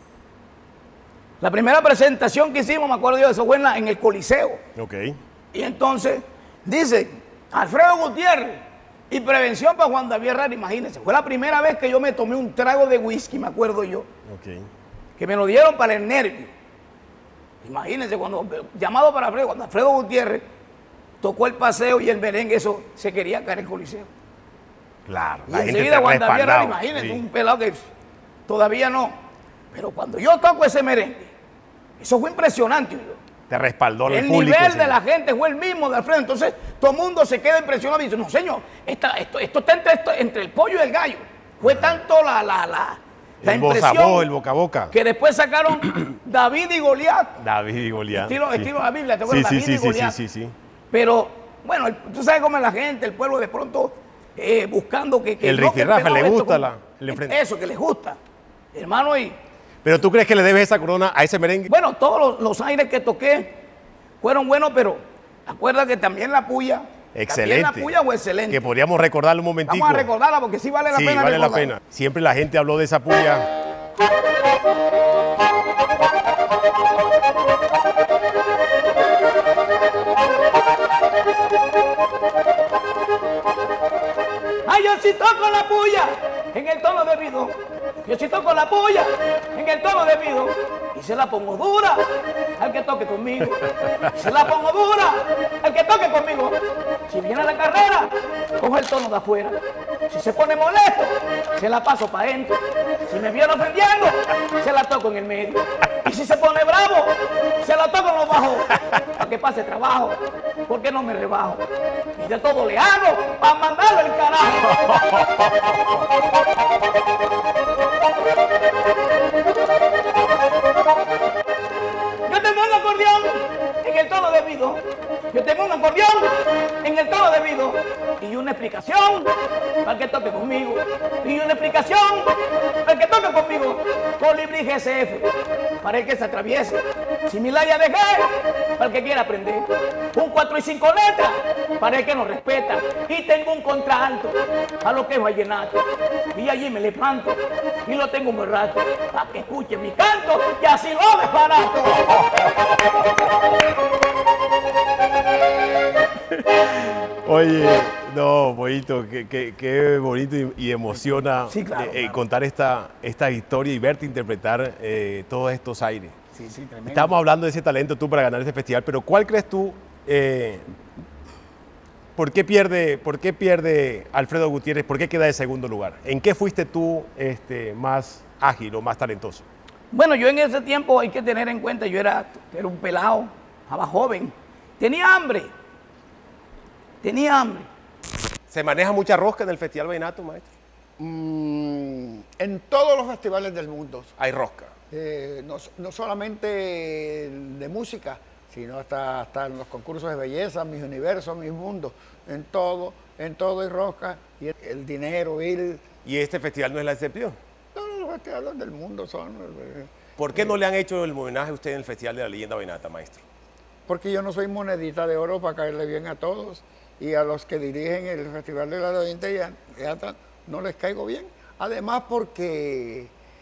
la primera presentación que hicimos, me acuerdo yo, eso fue en, la- en el Coliseo. Ok. Y entonces, dice, Alfredo Gutiérrez, y prevención para Juan David Herrera, imagínense, fue la primera vez que yo me tomé un trago de whisky, me acuerdo yo, Ok. que me lo dieron para el nervio. Imagínense, cuando, llamado para Alfredo, cuando Alfredo Gutiérrez tocó el paseo y el merengue, eso se quería caer en el Coliseo. Claro. Y La gente enseguida te Juan David Herrera, respaldaba. imagínense, Sí. un pelado que todavía no. Pero cuando yo toco ese merengue, eso fue impresionante. Yo. Te respaldó el, El público. nivel sí. de la gente fue el mismo de Alfredo. Entonces, todo el mundo se queda impresionado y dice, no, señor, esta- esto, esto está entre, esto- entre el pollo y el gallo. Fue tanto la, la, la, la El voz a impresión voz, el boca a boca. que después sacaron David y Goliat. David y Goliat. Estilo, sí. estilo de la Biblia, ¿te Sí, acuerdas? sí, David sí, y sí, Goliat. sí, sí, sí. Pero, bueno, el- tú sabes cómo es la gente, el pueblo de pronto eh, buscando que... que El no, que rifirrafe, pelado le esto, gusta como- la- el enfrente. Eso, que les gusta. Hermano, y... Pero tú crees que le debes esa corona a ese merengue. Bueno, todos los, los aires que toqué fueron buenos, pero acuerda que también la puya. Excelente. También la puya fue excelente. Que podríamos recordarlo un momentico. Vamos a recordarla porque sí vale la Sí, pena vale la recordarla. pena. Siempre la gente habló de esa puya. Ay, yo sí toco la puya en el tono debido. Yo sí toco la puya en el tono debido. Y se la pongo dura al que toque conmigo. Se la pongo dura al que toque conmigo. Si viene a la carrera, coge el tono de afuera. Si se pone molesto, se la paso para adentro. Si me viene ofendiendo, se la toco en el medio. Y si se pone bravo, se la toco en los bajos. Para que pase trabajo, porque no me rebajo. Y de todo le hago para mandarlo el carajo. Yo tengo un acordeón en el tono debido. Yo tengo un acordeón en el tono debido. Y una explicación para el que toque conmigo. Y una explicación para el que toque conmigo. Colibrí G C F para el que se atraviese. Similaya de G para el que quiera aprender. Un cuatro y cinco letras para el que nos respeta. Y tengo un contralto a lo que es vallenato. Y allí me le planto y lo tengo un buen rato para que escuche mi canto y así lo desbarato. Oye, no, bonito, qué, qué- qué bonito y, y emociona Sí, claro, eh, eh, claro. contar esta, esta historia y verte interpretar eh, todos estos aires. Sí, sí, tremendo. Estábamos hablando de ese talento tú para ganar ese festival, pero ¿cuál crees tú? eh, ¿por, qué pierde, ¿Por qué pierde Alfredo Gutiérrez? ¿Por qué queda de segundo lugar? ¿En qué fuiste tú este, más ágil o más talentoso? Bueno, yo en ese tiempo hay que tener en cuenta, yo era, era un pelado, estaba joven, tenía hambre, tenía hambre. ¿Se maneja mucha rosca en el Festival Vallenato, maestro? Mm, en todos los festivales del mundo, Hay rosca. eh, no, no solamente de música, sino hasta, hasta en los concursos de belleza, mis universos, mis mundos, en todo, en todo hay rosca, y el, el dinero, el, ¿Y este festival no es la excepción? todos los festivales del mundo son, eh, ¿Por qué no le han hecho el homenaje a usted en el Festival de la Leyenda Vallenata, maestro? porque yo no soy monedita de oro para caerle bien a todos, y a los que dirigen el Festival de la Leyenda Vallenata no les caigo bien, además porque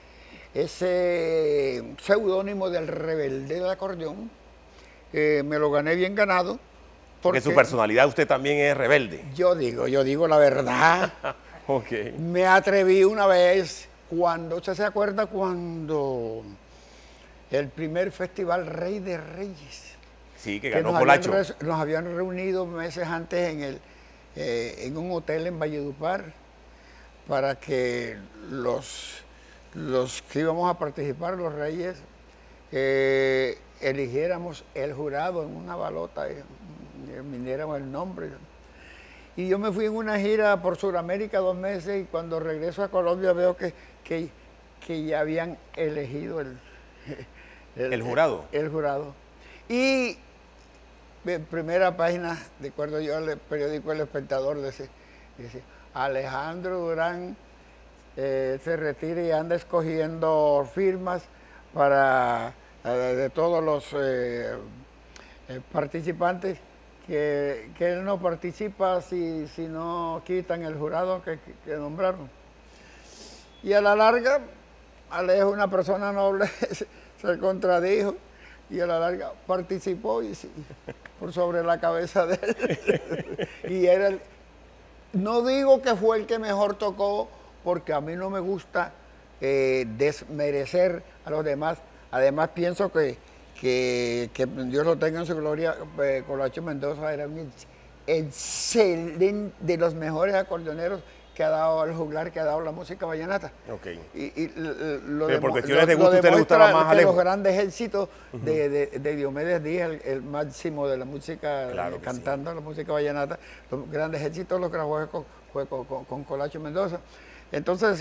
ese seudónimo del rebelde del acordeón eh, me lo gané bien ganado. Porque su personalidad usted también es rebelde. Yo digo, yo digo la verdad. Ok. Me atreví una vez, cuando, ¿usted se acuerda cuando el primer festival Rey de Reyes? Sí, que Que ganó nos habían, Colacho. re- nos habían reunido meses antes en, el, eh, en un hotel en Valledupar para que los, los que íbamos a participar, los reyes, eh, eligiéramos el jurado en una balota, y, y viniéramos el nombre. Y yo me fui en una gira por Sudamérica dos meses y cuando regreso a Colombia veo que, que, que ya habían elegido el, el, ¿El jurado. El, el jurado. Y en primera página, de acuerdo yo al periódico El Espectador, dice, dice Alejandro Durán eh, se retira y anda escogiendo firmas para eh, de todos los eh, eh, participantes. Que, que él no participa si, si no quitan el jurado que, que, que nombraron. Y a la larga, Alejo, una persona noble, se contradijo y a la larga participó y sí, por sobre la cabeza de él. Y era el, no digo que fue el que mejor tocó, porque a mí no me gusta eh, desmerecer a los demás. Además pienso que Que, que Dios lo tenga en su gloria, eh, Colacho Mendoza era un excelente, de los mejores acordeoneros que ha dado el juglar, que ha dado la música vallenata. Okay. Y, y lo Pero por demo, cuestiones lo, de gusto lo usted le gustaba más Alejo. Los grandes éxitos uh-huh. de, de, de Diomedes Díaz, el, el máximo de la música, claro eh, cantando sí. La música vallenata, los grandes éxitos los grabó con, fue con, con, con Colacho Mendoza. Entonces,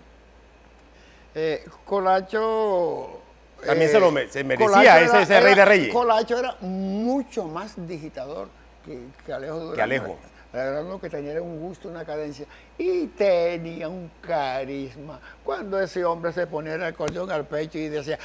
eh, Colacho... También eh, se lo se merecía Colacho ese, ese era, rey de reyes. Colacho era mucho más digitador que, que Alejo Durán. Que Alejo. Era lo que tenía un gusto, una cadencia. Y tenía un carisma. Cuando ese hombre se ponía el acordeón al pecho y decía,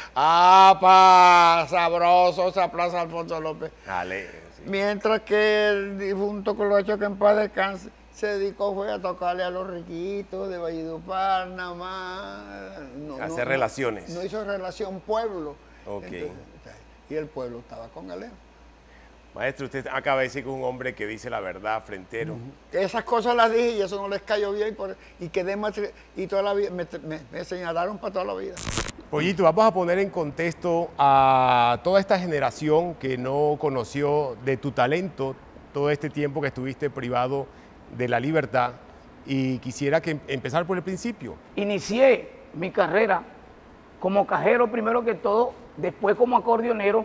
¡apa! Sabroso, esa Plaza Alfonso López. Ale, sí. Mientras que el difunto Colacho, que en paz descanse, se dedicó fue a tocarle a los riquitos de Valledupar, nada más. No, hacer no, relaciones. No, no hizo relación pueblo. Okay. Entonces, y el pueblo estaba con Alejo. Maestro, usted acaba de decir que es un hombre que dice la verdad, frentero. Uh-huh. Esas cosas las dije y eso no les cayó bien por, y quedé matri- y toda la vida me, me, me señalaron para toda la vida. Pollito, vamos a poner en contexto a toda esta generación que no conoció de tu talento todo este tiempo que estuviste privado de la libertad, y quisiera que empezar por el principio. Inicié mi carrera como cajero primero que todo, después como acordeonero,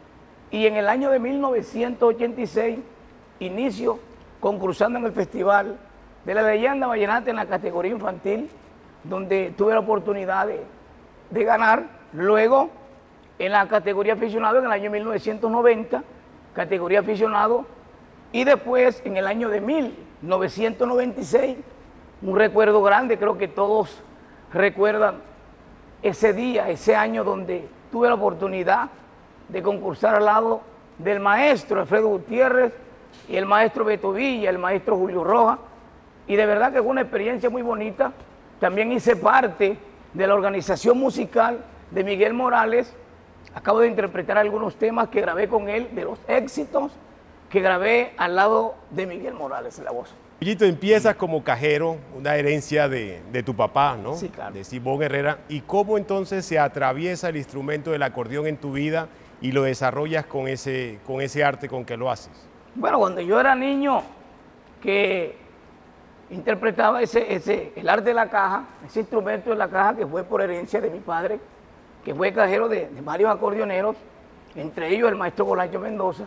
y en el año de mil novecientos ochenta y seis inicio concursando en el Festival de la Leyenda Vallenata en la categoría infantil, donde tuve la oportunidad de, de ganar. Luego en la categoría aficionado en el año mil novecientos noventa, categoría aficionado, y después en el año de mil novecientos noventa y seis, un recuerdo grande, creo que todos recuerdan ese día, ese año donde tuve la oportunidad de concursar al lado del maestro Alfredo Gutiérrez y el maestro Beto Villa, el maestro Julio Rojas, y de verdad que fue una experiencia muy bonita. También hice parte de la organización musical de Miguel Morales. Acabo de interpretar algunos temas que grabé con él, de los éxitos que grabé al lado de Miguel Morales en la voz. Pollito, empiezas como cajero, una herencia de, de tu papá, ¿no? Sí, claro. De Simón Herrera. ¿Y cómo entonces se atraviesa el instrumento del acordeón en tu vida y lo desarrollas con ese, con ese arte con que lo haces? Bueno, cuando yo era niño, que interpretaba ese, ese, el arte de la caja, ese instrumento de la caja que fue por herencia de mi padre, que fue cajero de, de varios acordeoneros, entre ellos el maestro Colacho Mendoza.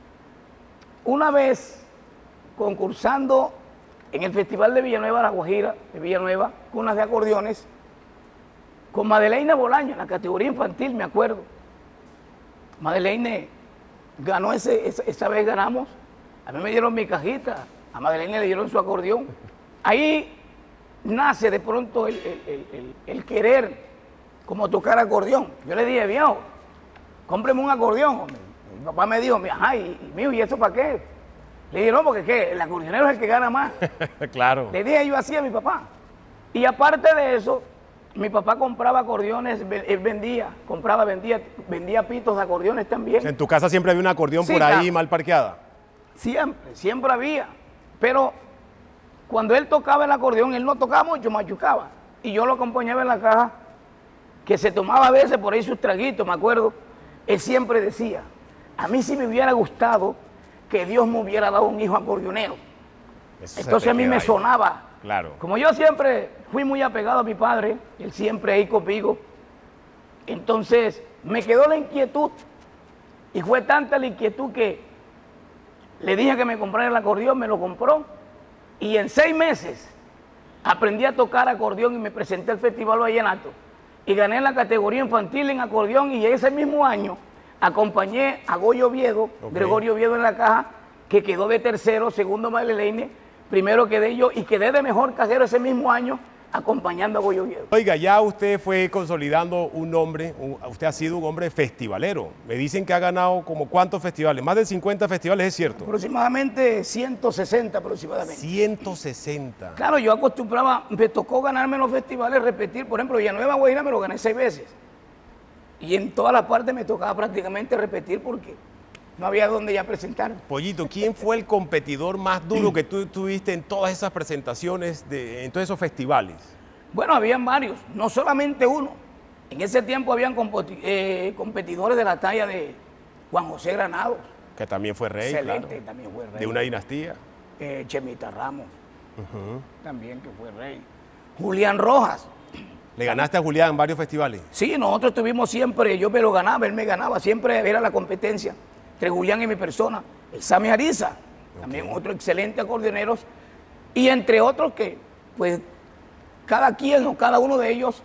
Una vez concursando en el Festival de Villanueva, La Guajira, de Villanueva, cunas de acordeones, con Madeleine Bolaño, en la categoría infantil, me acuerdo. Madeleine ganó, ese, esa, esa vez ganamos, a mí me dieron mi cajita, a Madeleine le dieron su acordeón. Ahí nace de pronto el, el, el, el, el querer como tocar acordeón. Yo le dije, viejo, cómpreme un acordeón. Mi papá me dijo, ajá, y, y mío, ¿y eso para qué? Le dije, no, porque ¿qué? El acordeonero es el que gana más. Claro. Le dije yo así a mi papá. Y aparte de eso, mi papá compraba acordeones, él vendía, compraba, vendía, vendía pitos de acordeones también. En tu casa siempre había un acordeón Sí, por ahí claro. mal parqueada. Siempre, siempre había. Pero cuando él tocaba el acordeón, él no tocaba mucho, machucaba. Y yo lo acompañaba en la caja, que se tomaba a veces por ahí sus traguitos, me acuerdo. Él siempre decía, a mí sí me hubiera gustado que Dios me hubiera dado un hijo acordeonero. Eso se Entonces te a mí queda me ahí. sonaba Claro. Como yo siempre fui muy apegado a mi padre, él siempre ahí conmigo, entonces me quedó la inquietud y fue tanta la inquietud que le dije que me comprara el acordeón, me lo compró y en seis meses aprendí a tocar acordeón y me presenté al Festival Vallenato y gané la categoría infantil en acordeón y ese mismo año acompañé a Goyo Oviedo, Ok. Gregorio Oviedo en la caja, que quedó de tercero, segundo Marilene, primero quedé yo y quedé de mejor cajero ese mismo año acompañando a Goyo Oviedo. Oiga, ya usted fue consolidando un nombre, un- usted ha sido un hombre festivalero. Me dicen que ha ganado como cuántos festivales, más de cincuenta festivales, ¿es cierto? Aproximadamente ciento sesenta aproximadamente. ciento sesenta. Claro, yo acostumbraba, me tocó ganarme en los festivales, repetir, por ejemplo, Villanueva Guajira me lo gané seis veces. Y en todas las partes me tocaba prácticamente repetir porque no había donde ya presentar. Pollito, ¿quién fue el competidor más duro que tú tuviste en todas esas presentaciones, de, en todos esos festivales? Bueno, habían varios, no solamente uno. En ese tiempo habían compoti- eh, competidores de la talla de Juan José Granados, Que también fue rey, excelente, claro, también fue rey. de una dinastía. Eh, Chemita Ramos, también que fue rey. Julián Rojas. Le ganaste a Julián en varios festivales. Sí, nosotros tuvimos siempre, yo me lo ganaba, él me ganaba, siempre era la competencia entre Julián y mi persona. El Sammy Ariza, también otro excelente acordeonero, y entre otros que, pues, cada quien o cada uno de ellos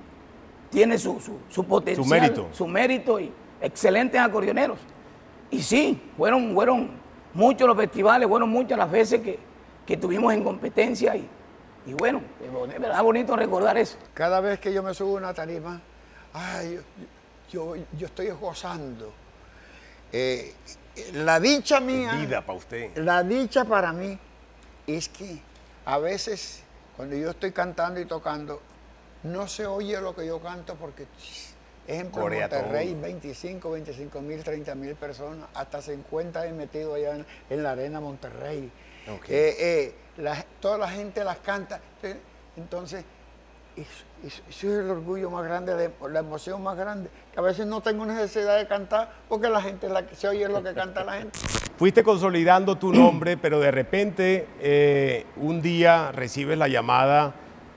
tiene su, su, su potencial, Su mérito. su mérito y excelentes acordeoneros. Y sí, fueron, fueron muchos los festivales, fueron muchas las veces que, que tuvimos en competencia y, y bueno, de verdad bonito recordar eso. Cada vez que yo me subo a una tarima, ay, yo, yo, yo estoy gozando. Eh, la dicha mía, Vida para usted. la dicha para mí es que a veces cuando yo estoy cantando y tocando, no se oye lo que yo canto porque, ejemplo, en Corea Monterrey, todo. veinticinco, veinticinco mil, treinta mil personas, hasta cincuenta he metido allá en, en la arena Monterrey. Ok. Eh, eh, la- toda la gente las canta. Entonces, eso, eso- eso es el orgullo más grande, de- la emoción más grande, que a veces no tengo necesidad de cantar porque la gente la, se oye lo que canta la gente. Fuiste consolidando tu nombre, pero de repente eh, un día recibes la llamada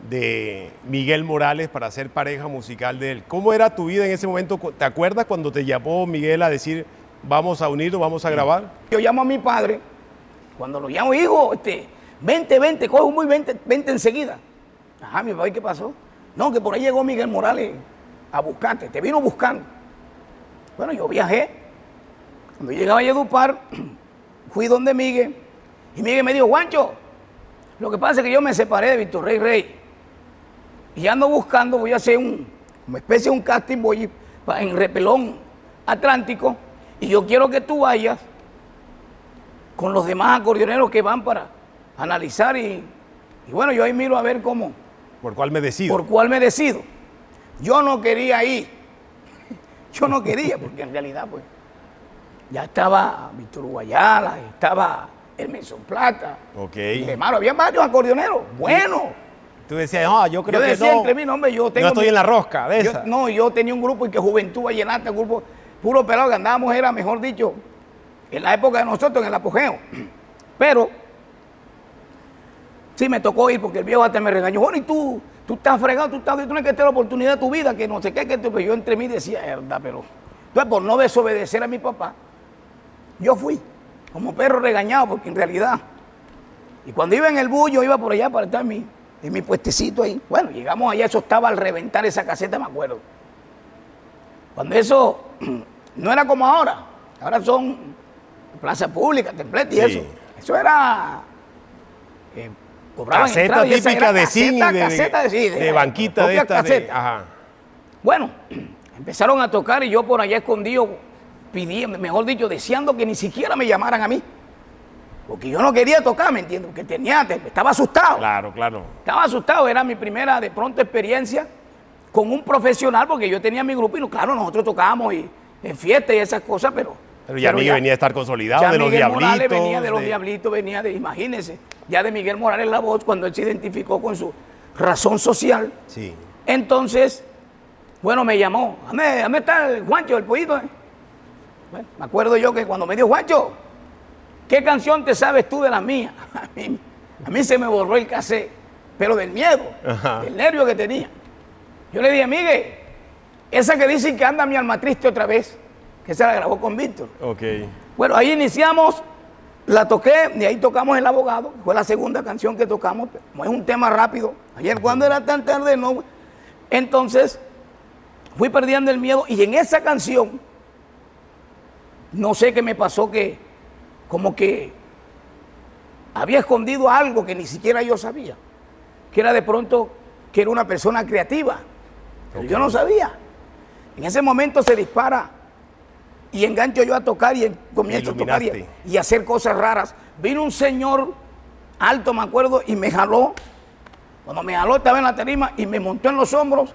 de Miguel Morales para ser pareja musical de él. ¿Cómo era tu vida en ese momento? ¿Te acuerdas cuando te llamó Miguel a decir vamos a unirnos, vamos a grabar? Yo llamo a mi padre, cuando lo llamo, hijo, este, vente, vente, coge un muy, vente, vente enseguida. Ajá, mi papá, ¿y qué pasó? No, que por ahí llegó Miguel Morales a buscarte, te vino buscando. Bueno, yo viajé. Cuando llegaba a Yedupar, fui donde Miguel, y Miguel me dijo, Juancho, lo que pasa es que yo me separé de Víctor Rey Rey, y ando buscando, voy a hacer un, una especie de un casting, voy pa- en Repelón Atlántico, y yo quiero que tú vayas con los demás acordeoneros que van para analizar y, y bueno, yo ahí miro a ver cómo, ¿Por cuál me decido? por cuál me decido. Yo no quería ir, yo no quería, porque en realidad pues ya estaba Víctor Guayala, estaba Hermeso Plata, Ok. y hermano, había varios acordeoneros, bueno. Tú decías, no, yo creo Yo que decía no. entre mí, no, hombre, yo tengo... no estoy mi- en la rosca de yo- esa. No, yo tenía un grupo y que Juventud Vallenata, un grupo puro pelado que andábamos, era mejor dicho, en la época de nosotros, en el apogeo. Pero sí me tocó ir porque el viejo hasta me regañó. Bueno, y tú, tú estás fregado, tú, estás, tú tienes que tener la oportunidad de tu vida, que no sé qué, que tú, pero yo entre mí decía, verdad, pero... Entonces, por no desobedecer a mi papá, yo fui como perro regañado, porque en realidad... Y cuando iba en el bus, yo iba por allá para estar en mi, en mi puestecito ahí. Bueno, llegamos allá, eso estaba al reventar esa caseta, me acuerdo. Cuando eso no era como ahora, ahora son plaza pública, templete y Sí. eso. Eso era... eh, cobraban Caseta entrada y esa típica era de zinc y caseta, de- caseta de, sí, de banquita de propia estas. de- caseta. Ajá. Bueno, empezaron a tocar y yo por allá escondido, pidiendo, mejor dicho, deseando que ni siquiera me llamaran a mí. Porque yo no quería tocar, ¿me entiendes? Porque tenía, estaba asustado. Claro, claro. Estaba asustado, era mi primera de pronto experiencia con un profesional, porque yo tenía mi grupo y no, claro, nosotros tocábamos y, en fiestas y esas cosas, pero... Pero ya Miguel venía a estar consolidado, ya de los Miguel Diablitos. Morales venía de los de- Diablitos, venía de, imagínense, ya de Miguel Morales la voz cuando él se identificó con su razón social. Sí. Entonces, bueno, me llamó. ¿Dónde, dónde está el Juancho, el pollito? eh? Bueno, me acuerdo yo que cuando me dijo, Juancho, ¿qué canción te sabes tú de la mía? A mí, a mí se me borró el cassette. pero del miedo, Ajá. del nervio que tenía. Yo le dije, Miguel, esa que dicen que anda mi alma triste otra vez, que se la grabó con Víctor. Ok. Bueno, ahí iniciamos, la toqué, y ahí tocamos El Abogado, fue la segunda canción que tocamos, como es un tema rápido. Ayer cuando era tan tarde, no. Entonces, fui perdiendo el miedo, y en esa canción, no sé qué me pasó, que como que había escondido algo que ni siquiera yo sabía, que era de pronto que era una persona creativa, pero Okay. yo no sabía. En ese momento se dispara y engancho yo a tocar y comienzo a tocar y, Iluminaste. y a hacer cosas raras. Vino un señor alto, me acuerdo, y me jaló. Cuando me jaló estaba en la tarima y me montó en los hombros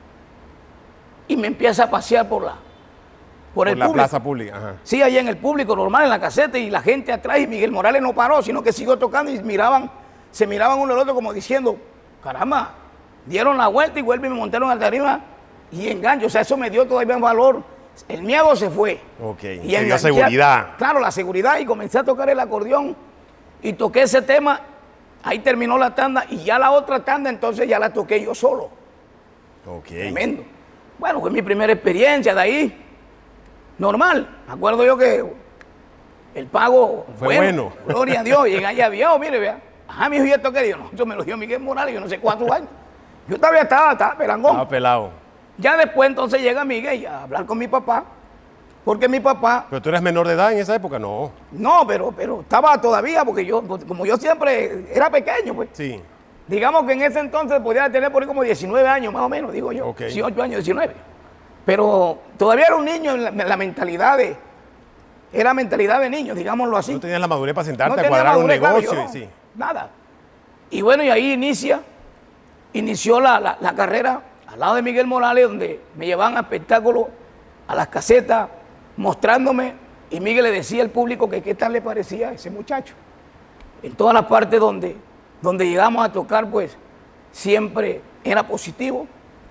y me empieza a pasear por la, por Por el la público. plaza pública. Ajá. Sí, ahí en el público normal, en la caseta, y la gente atrás, y Miguel Morales no paró, sino que siguió tocando y miraban, se miraban uno al otro como diciendo, caramba, dieron la vuelta y vuelven y me montaron a la tarima y engancho. O sea, eso me dio todavía más valor. El miedo se fue. Ok, Y te dio enganché a- seguridad. Claro, la seguridad, y comencé a tocar el acordeón y toqué ese tema. Ahí terminó la tanda, y ya la otra tanda entonces ya la toqué yo solo. Ok. Tremendo. Bueno, fue mi primera experiencia de ahí. Normal. Me acuerdo yo que el pago Fue bueno. Gloria a Dios. Llegué allá, viejo, mire, vea. Ajá, mi hijo, ¿y esto qué dio? No, eso me lo dio Miguel Morales, yo no sé cuántos años. Yo todavía estaba, estaba pelangón. Estaba pelado. Ya después entonces llega Miguel a hablar con mi papá, porque mi papá, Pero tú eras menor de edad en esa época, no. no, pero, pero estaba todavía, porque yo, como yo siempre era pequeño, pues. Sí. Digamos que en ese entonces podía tener por ahí como diecinueve años, más o menos, digo yo. Ok. dieciocho años, diecinueve. Pero todavía era un niño en la, en la mentalidad de... Era mentalidad de niño, digámoslo así. No tenías la madurez para sentarte No a tenía cuadrar un madurez, claro, negocio. yo y no, sí. Nada. Y bueno, y ahí inicia, inició la, la- la carrera al lado de Miguel Morales, donde me llevaban a espectáculos, a las casetas, mostrándome, y Miguel le decía al público que qué tal le parecía a ese muchacho. En todas las partes donde, donde llegamos a tocar, pues siempre era positivo.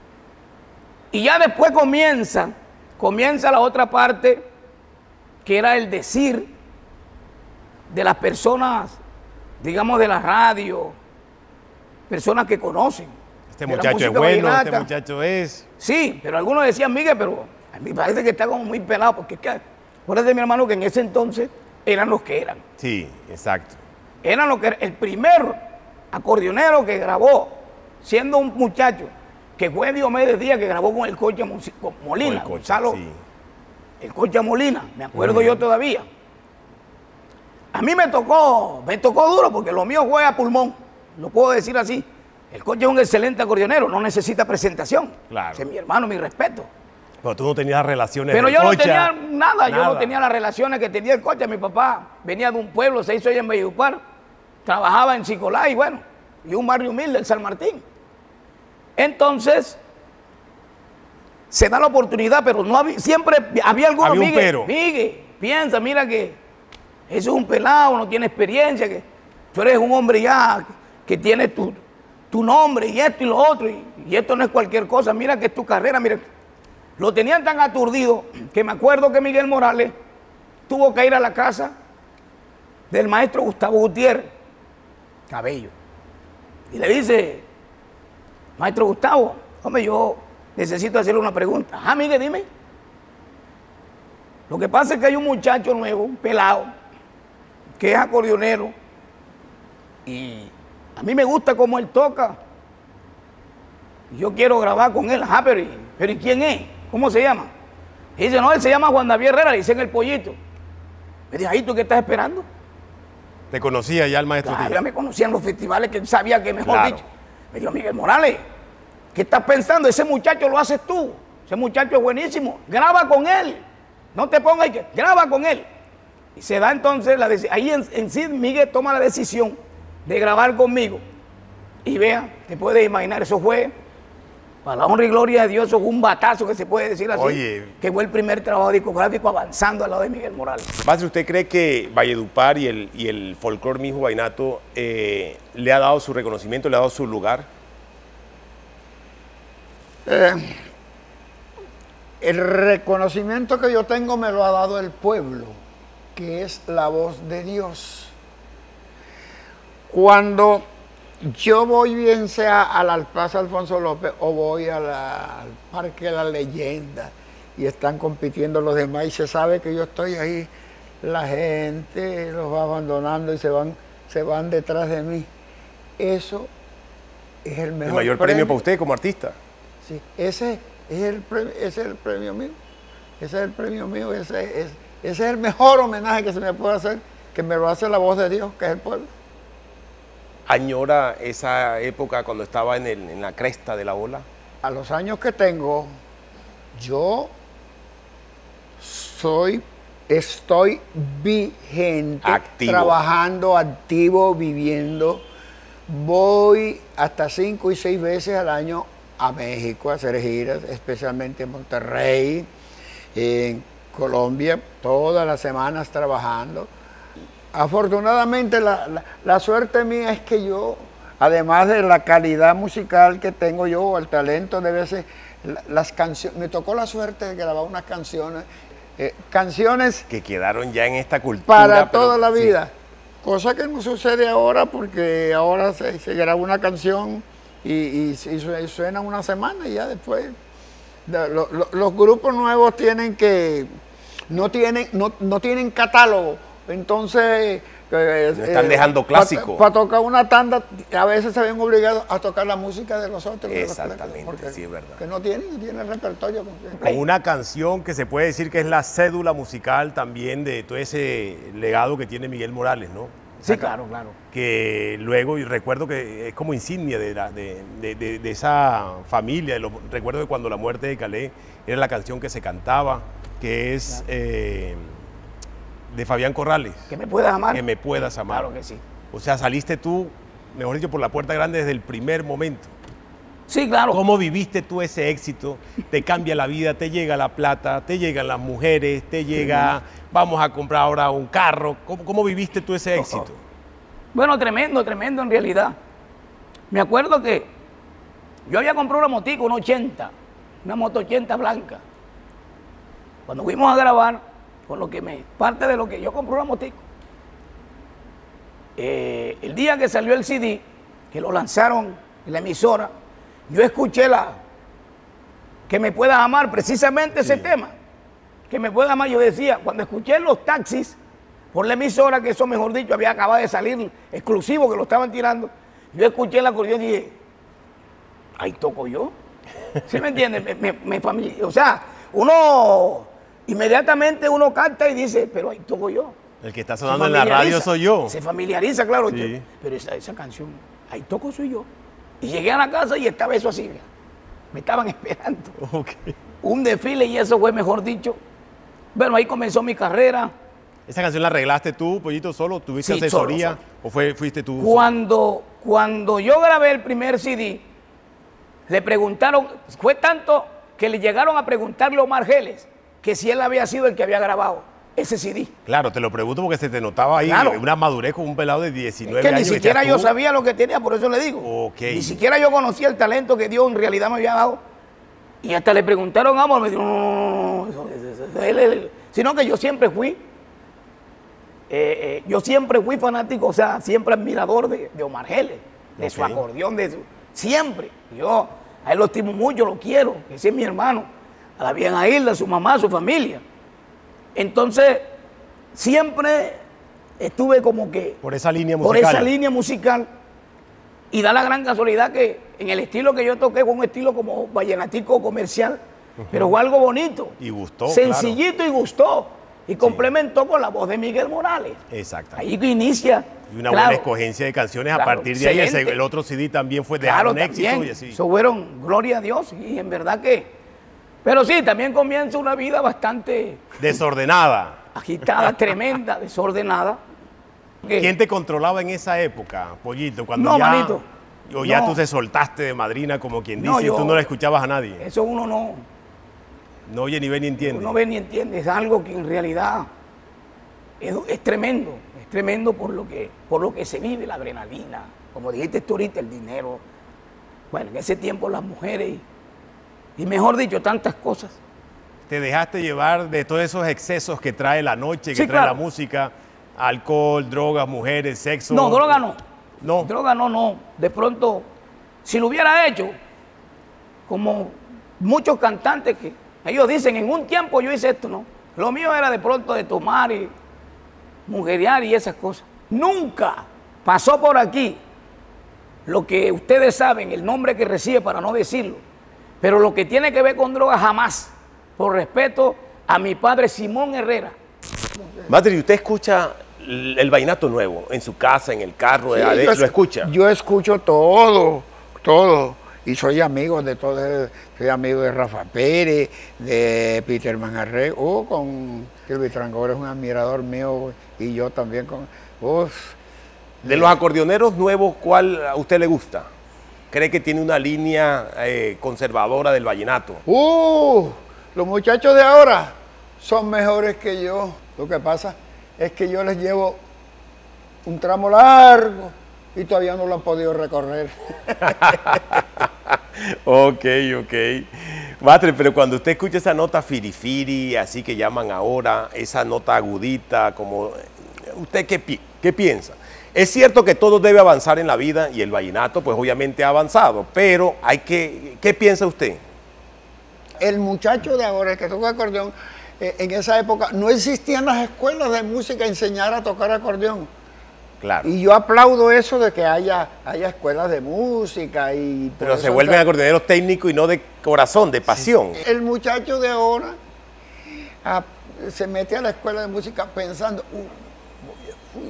Y ya después comienza, comienza la otra parte, que era el decir de las personas, digamos, de la radio, personas que conocen. Este de la muchacho es música bueno, este vallenata. muchacho es. Sí, pero algunos decían, Miguel, pero a mí parece que está como muy pelado, porque es que, acuérdate, mi hermano, que en ese entonces eran los que eran. Sí, exacto. Eran los que eran. El primer acordeonero que grabó, siendo un muchacho, que fue Diomedes Díaz, que grabó con el Cocha Mo- con Molina, Con el coche, Gonzalo, sí. el Cocha Molina, me acuerdo yo todavía. A mí me tocó, me tocó duro, porque lo mío fue a pulmón, lo puedo decir así. El Cocha es un excelente acordeonero, no necesita presentación. Claro. Ese es mi hermano, mi respeto. Pero tú no tenías relaciones Pero de yo no cocha, tenía nada, yo no nada. tenía las relaciones que tenía el Cocha. Mi papá venía de un pueblo, se hizo allá en Valledupar, trabajaba en Cicolá y bueno, y un barrio humilde, el San Martín. Entonces, se da la oportunidad, pero no había, siempre había algunos, Había un Miguel, pero. Miguel, piensa, mira que eso es un pelado, no tiene experiencia, que tú eres un hombre ya que tiene tu, tu nombre y esto y lo otro, y, y esto no es cualquier cosa, mira que es tu carrera, mira. Lo tenían tan aturdido que me acuerdo que Miguel Morales tuvo que ir a la casa del maestro Gustavo Gutiérrez Cabello. Y le dice, maestro Gustavo, hombre, yo necesito hacerle una pregunta. Ajá, Miguel, dime. Lo que pasa es que hay un muchacho nuevo, un pelado, que es acordeonero, y a mí me gusta cómo él toca. Y yo quiero grabar con él. Ajá, pero, ¿y- pero ¿y quién es? ¿Cómo se llama? Y dice, no, él se llama Juan David Herrera, le dicen el pollito. Me dice, ahí, ¿tú qué estás esperando? Te conocía ya el maestro. Claro, Díaz. ya me conocían los festivales, que él sabía que, mejor Claro. dicho. Me dijo, Miguel Morales, ¿qué estás pensando? Ese muchacho lo haces tú. Ese muchacho es buenísimo. Graba con él. No te pongas ahí que graba con él. Y se da entonces la decisión. Ahí en, en sí Miguel toma la decisión de grabar conmigo. Y vea, te puedes imaginar, eso fue, para la honra y gloria de Dios, eso fue un batazo que se puede decir así. Oye. Que fue el primer trabajo discográfico avanzando al lado de Miguel Morales. Padre, ¿usted cree que Valledupar y el, y el folclore mijo vallenato eh, le ha dado su reconocimiento, le ha dado su lugar? Eh, el reconocimiento que yo tengo me lo ha dado el pueblo, que es la voz de Dios. Cuando yo voy bien sea a la Plaza Alfonso López o voy a la- al Parque de la Leyenda y están compitiendo los demás y se sabe que yo estoy ahí, la gente los va abandonando y se van, se van detrás de mí. Eso es el mejor El mayor premio para usted como artista. Sí, ese es el premio, ese es el premio mío. Ese es el premio mío, ese es, ese es el mejor homenaje que se me puede hacer, que me lo hace la voz de Dios, que es el pueblo. ¿Añora esa época cuando estaba en, el- en la cresta de la ola? A los años que tengo, yo soy, estoy vigente, Activo. trabajando, activo, viviendo. Voy hasta cinco y seis veces al año a México a hacer giras, especialmente en Monterrey, en Colombia, todas las semanas trabajando. Afortunadamente la, la- la suerte mía es que yo, además de la calidad musical que tengo yo, el talento de veces, la- las canciones, me tocó la suerte de grabar unas canciones, eh, canciones Que quedaron ya en esta cultura. para pero- toda la sí. vida. Cosa que no sucede ahora porque ahora se, se graba una canción y, y- y su- y suena una semana y ya después. de- lo- lo- los grupos nuevos tienen que, no tienen, no, no tienen catálogo, entonces... eh, No están dejando clásico. Para tocar una tanda, a veces se ven obligados a tocar la música de los otros. de los Exactamente, porque- sí, es verdad. Que no tienen, no tienen repertorio. completo. Con una canción que se puede decir que es la cédula musical también de todo ese legado que tiene Miguel Morales, ¿no? Sí, claro, claro. Que luego, y recuerdo que es como insignia de, la- de, de- de- de esa familia, de los- recuerdo que cuando la muerte de Calé era la canción que se cantaba, que es eh, de Fabián Corrales, Que me puedas amar. Que me puedas amar. Claro que sí. O sea, saliste tú, mejor dicho, por la puerta grande desde el primer momento. Sí, claro. ¿Cómo viviste tú ese éxito? Te cambia la vida, te llega la plata, te llegan las mujeres, te llega, vamos a comprar ahora un carro. ¿Cómo, cómo viviste tú ese éxito? Bueno, tremendo, tremendo en realidad. Me acuerdo que yo había comprado una motico, una ochenta, una moto ochenta blanca. Cuando fuimos a grabar, con lo que me, parte de lo que yo compré una motico. Eh, el día que salió el C D, que lo lanzaron en la emisora, yo escuché la que me puedas amar, precisamente ese tema. Que me puedas amar, yo decía, cuando escuché en los taxis por la emisora, que eso mejor dicho había acabado de salir exclusivo, que lo estaban tirando, yo escuché la acordeón y dije, ahí toco yo. ¿Sí me entiendes? Me, me, me famili- o sea, uno inmediatamente uno canta y dice, pero ahí toco yo. El que está Se sonando en la radio familiariza, soy yo. Se familiariza, claro. Sí. yo, pero esa, esa canción, ahí toco soy yo. Y llegué a la casa y estaba eso así. mira. Me estaban esperando. Ok. Un desfile y eso fue, mejor dicho. Bueno, ahí comenzó mi carrera. ¿Esa canción la arreglaste tú, Pollito, solo? ¿Tuviste Sí, asesoría? solo, solo. ¿O fue, fuiste tú? Cuando, cuando yo grabé el primer C D, le preguntaron, fue tanto que le llegaron a preguntarle a Omar Geles que si él había sido el que había grabado ese C D. Claro, te lo pregunto porque se te notaba ahí Claro. una madurez con un pelado de diecinueve Es que ni años. siquiera decías yo tú, sabía lo que tenía, por eso le digo. Ok. Ni siquiera yo conocía el talento que Dios en realidad me había dado. Y hasta le preguntaron a Amor, me dijo, no, no, no, eso- eso- eso- él- él- sino que yo siempre fui, eh, eh, yo siempre fui fanático, o sea, siempre admirador de, de Omar Geles, de su Ok. acordeón, de su, siempre. Yo a él lo estimo mucho, lo quiero, ese es mi hermano, a la bien a Hilda, a su mamá, a su familia. Entonces, siempre estuve como que Por esa línea por musical. esa línea musical. Y da la gran casualidad que en el estilo que yo toqué fue un estilo como vallenatico comercial, pero fue algo bonito. Y gustó, Sencillito y gustó. Y complementó con la voz de Miguel Morales. Exacto. Ahí que inicia. Y una claro, buena escogencia de canciones. a Claro, partir de ahí, ese- excelente. el otro C D también fue de Claro, un éxito también. y así. Eso fueron, gloria a Dios. Y en verdad que. Pero sí, también comienza una vida bastante Desordenada. agitada, tremenda, desordenada. Que- ¿Quién te controlaba en esa época, Pollito? Cuando No, ya, manito. O ya No. tú te soltaste de madrina, como quien dice, No, y yo- tú no le escuchabas a nadie. Eso uno no. No oye, ni ve, ni entiende. No ve ni entiende, es algo que en realidad es, es tremendo, es tremendo por lo, que, por lo que se vive, la adrenalina, como dijiste tú ahorita, el dinero. Bueno, en ese tiempo las mujeres, y mejor dicho, tantas cosas. Te dejaste llevar de todos esos excesos que trae la noche, que Sí, trae claro. la música, alcohol, drogas, mujeres, sexo. No, droga no. No. Droga no, no. De pronto, si lo hubiera hecho, como muchos cantantes que ellos dicen, en un tiempo yo hice esto, no. Lo mío era de pronto de tomar y mujerear y esas cosas. Nunca pasó por aquí lo que ustedes saben, el nombre que recibe para no decirlo. Pero lo que tiene que ver con droga jamás, por respeto a mi padre Simón Herrera. Matri, ¿usted escucha el vallenato nuevo en su casa, en el carro? Sí, ¿Lo yo, escucha? Yo escucho todo, todo. Y soy amigo de todos. Soy amigo de Rafa Pérez, de Peter Manjarre. Oh, con Kilby Trangor es un admirador mío. Y yo también con... Uf. De los acordeoneros nuevos, ¿cuál a usted le gusta? ¿Cree que tiene una línea eh, conservadora del vallenato? Uh, los muchachos de ahora son mejores que yo. Lo que pasa es que yo les llevo un tramo largo y todavía no lo han podido recorrer. Ok, ok. Matre, pero cuando usted escucha esa nota firifiri, así que llaman ahora, esa nota agudita, como ¿usted qué, pi qué piensa? Es cierto que todo debe avanzar en la vida y el vallenato pues obviamente ha avanzado, pero hay que, ¿qué piensa usted? El muchacho de ahora, el que toca acordeón, eh, en esa época no existían las escuelas de música a enseñar a tocar acordeón. Claro. Y yo aplaudo eso de que haya, haya escuelas de música y... Pero se vuelven está... acordeoneros técnicos y no de corazón, de pasión. Sí. El muchacho de ahora a, se mete a la escuela de música pensando, uh,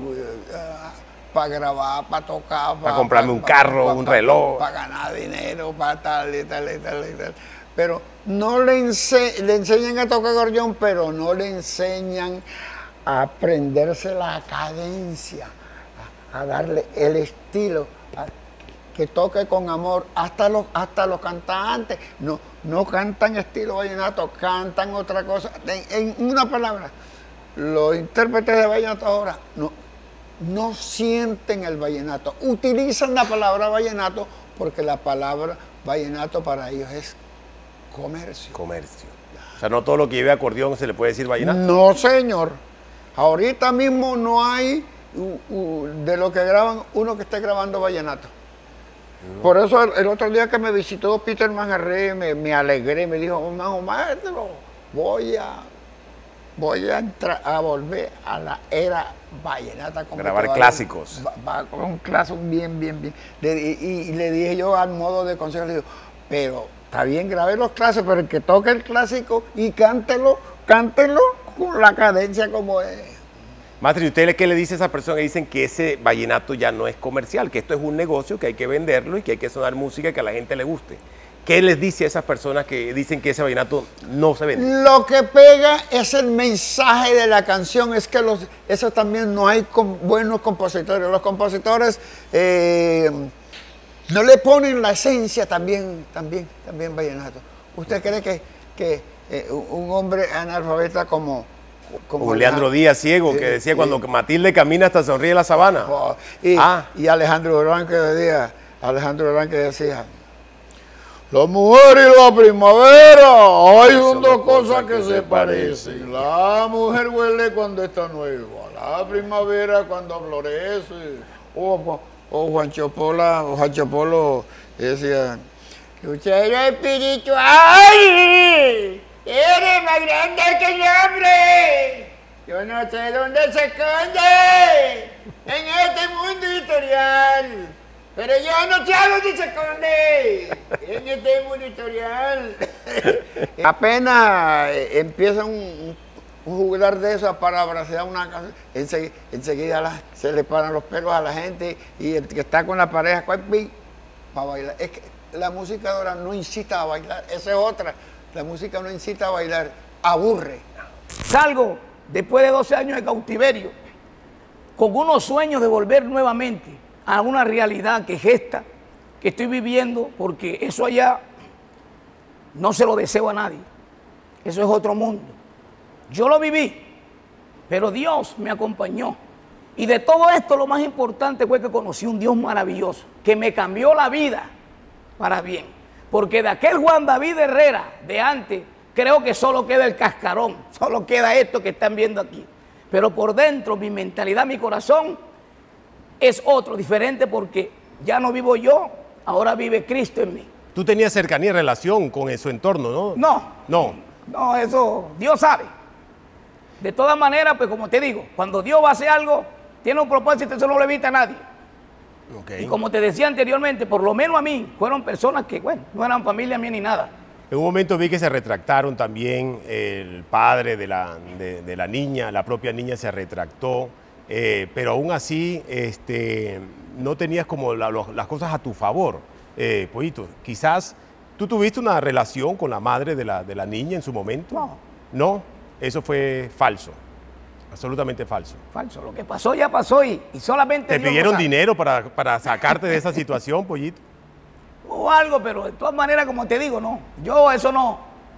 para grabar, para tocar, para comprarme pa, un carro, pa, un pa, reloj, para ganar dinero, para tal y tal y tal y tal. Pero no le, ense le enseñan a tocar acordeón, pero no le enseñan a aprenderse la cadencia, a, a darle el estilo, a, que toque con amor. Hasta los, hasta los cantantes no, no cantan estilo vallenato, cantan otra cosa. En, en una palabra, los intérpretes de vallenato ahora no, no sienten el vallenato. Utilizan la palabra vallenato porque la palabra vallenato para ellos es comercio. Comercio. O sea, no todo lo que lleve acordeón se le puede decir vallenato. No, señor. Ahorita mismo no hay uh, uh, de lo que graban uno que esté grabando vallenato. No. Por eso el, el otro día que me visitó Peter Manjarre me, me alegré, me dijo, oh, maestro, voy a, voy a entrar a volver a la era vallenata. Como grabar clásicos. Va, va con un clásico bien, bien, bien. Le, y, y le dije yo al modo de consejo, le digo, pero está bien, grabé los clásicos, pero el que toque el clásico y cántelo, cántelo con la cadencia como es. Matri, ¿usted qué le dice a esas personas que dicen que ese vallenato ya no es comercial, que esto es un negocio, que hay que venderlo y que hay que sonar música que a la gente le guste? ¿Qué les dice a esas personas que dicen que ese vallenato no se vende? Lo que pega es el mensaje de la canción, es que los, eso también no hay com, buenos compositores. Los compositores eh, no le ponen la esencia también, también, también vallenato. ¿Usted cree que, que eh, un hombre analfabeta como... como Como Leandro Díaz Ciego, que decía, eh, cuando eh, Matilde camina hasta sonríe la sabana. Oh, y, ah. y Alejandro Durán que decía, Alejandro Durán que decía, la mujer y la primavera, hay son dos cosas que, que se parecen. parecen. La mujer huele cuando está nueva, la primavera cuando florece. O, o Juancho Pola, o Juancho Polo decía, luchero espiritual, eres más grande que el hombre. Yo no sé dónde se esconde en este mundo editorial. Pero yo no sé dónde se esconde en este mundo editorial. Apenas empieza un, un jugular de esas para abrazar una casa, enseguida, enseguida la, se le paran los pelos a la gente y el que está con la pareja, para bailar. Es que la música de ahora no incita a bailar, esa es otra. La música no incita a bailar, aburre. Salgo después de doce años de cautiverio con unos sueños de volver nuevamente a una realidad que es esta, que estoy viviendo, porque eso allá no se lo deseo a nadie. Eso es otro mundo. Yo lo viví, pero Dios me acompañó. Y de todo esto lo más importante fue que conocí un Dios maravilloso, que me cambió la vida para bien. Porque de aquel Juan David Herrera de antes, creo que solo queda el cascarón, solo queda esto que están viendo aquí. Pero por dentro, mi mentalidad, mi corazón, es otro, diferente, porque ya no vivo yo, ahora vive Cristo en mí. Tú tenías cercanía y relación con su entorno, ¿no? No. No. No, eso Dios sabe. De todas maneras, pues como te digo, cuando Dios va a hacer algo, tiene un propósito, eso no lo evita a nadie. Okay. Y como te decía anteriormente, por lo menos a mí, fueron personas que, bueno, no eran familia mía ni nada. En un momento vi que se retractaron también el padre de la, de, de la niña, la propia niña se retractó, eh, pero aún así este, no tenías como la, los, las cosas a tu favor, eh, Pollito. Quizás tú tuviste una relación con la madre de la, de la niña en su momento. No. No, eso fue falso, absolutamente falso. Falso, lo que pasó ya pasó y, y solamente ¿Te Dios lo pidieron sabe. dinero para, para sacarte de esa situación, Pollito? O algo, pero de todas maneras, como te digo, no. Yo eso no.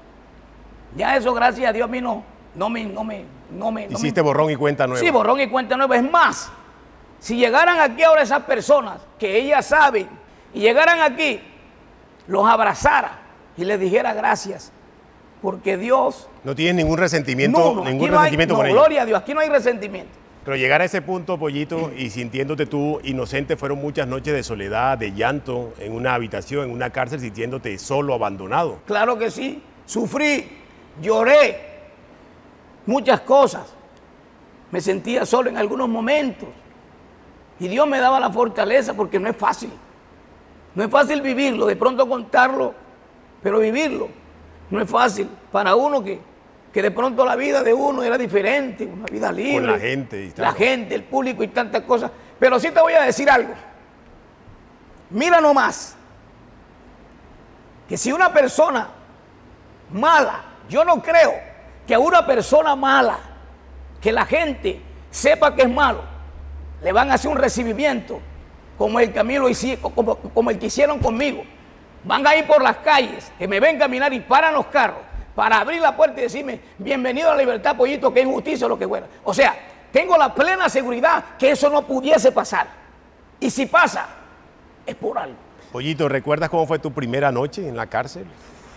Ya eso, gracias a Dios, a mí no, no me, no me, no me. no Hiciste me- borrón y cuenta nueva. Sí, borrón y cuenta nueva. Es más, si llegaran aquí ahora esas personas que ellas saben y llegaran aquí, los abrazara y les dijera gracias, porque Dios. No tienes ningún resentimiento, No, no, ningún aquí no hay- resentimiento no, con ella. gloria a Dios, aquí no hay resentimiento. Pero llegar a ese punto, Pollito, y sintiéndote tú inocente, fueron muchas noches de soledad, de llanto, en una habitación, en una cárcel, sintiéndote solo, abandonado. Claro que sí, sufrí, lloré, muchas cosas. Me sentía solo en algunos momentos. Y Dios me daba la fortaleza porque no es fácil. No es fácil vivirlo, de pronto contarlo, pero vivirlo no es fácil para uno que, que de pronto la vida de uno era diferente, una vida libre. Con la gente y tal. La gente, el público y tantas cosas. Pero sí te voy a decir algo. Mira nomás, que si una persona mala, yo no creo que a una persona mala, que la gente sepa que es malo, le van a hacer un recibimiento como el que a mí lo hici- como, como el que hicieron conmigo. Van a ir por las calles, que me ven caminar y paran los carros para abrir la puerta y decirme, bienvenido a la libertad, Pollito, que injusticia o lo que fuera. O sea, tengo la plena seguridad que eso no pudiese pasar. Y si pasa, es por algo. Pollito, ¿recuerdas cómo fue tu primera noche en la cárcel?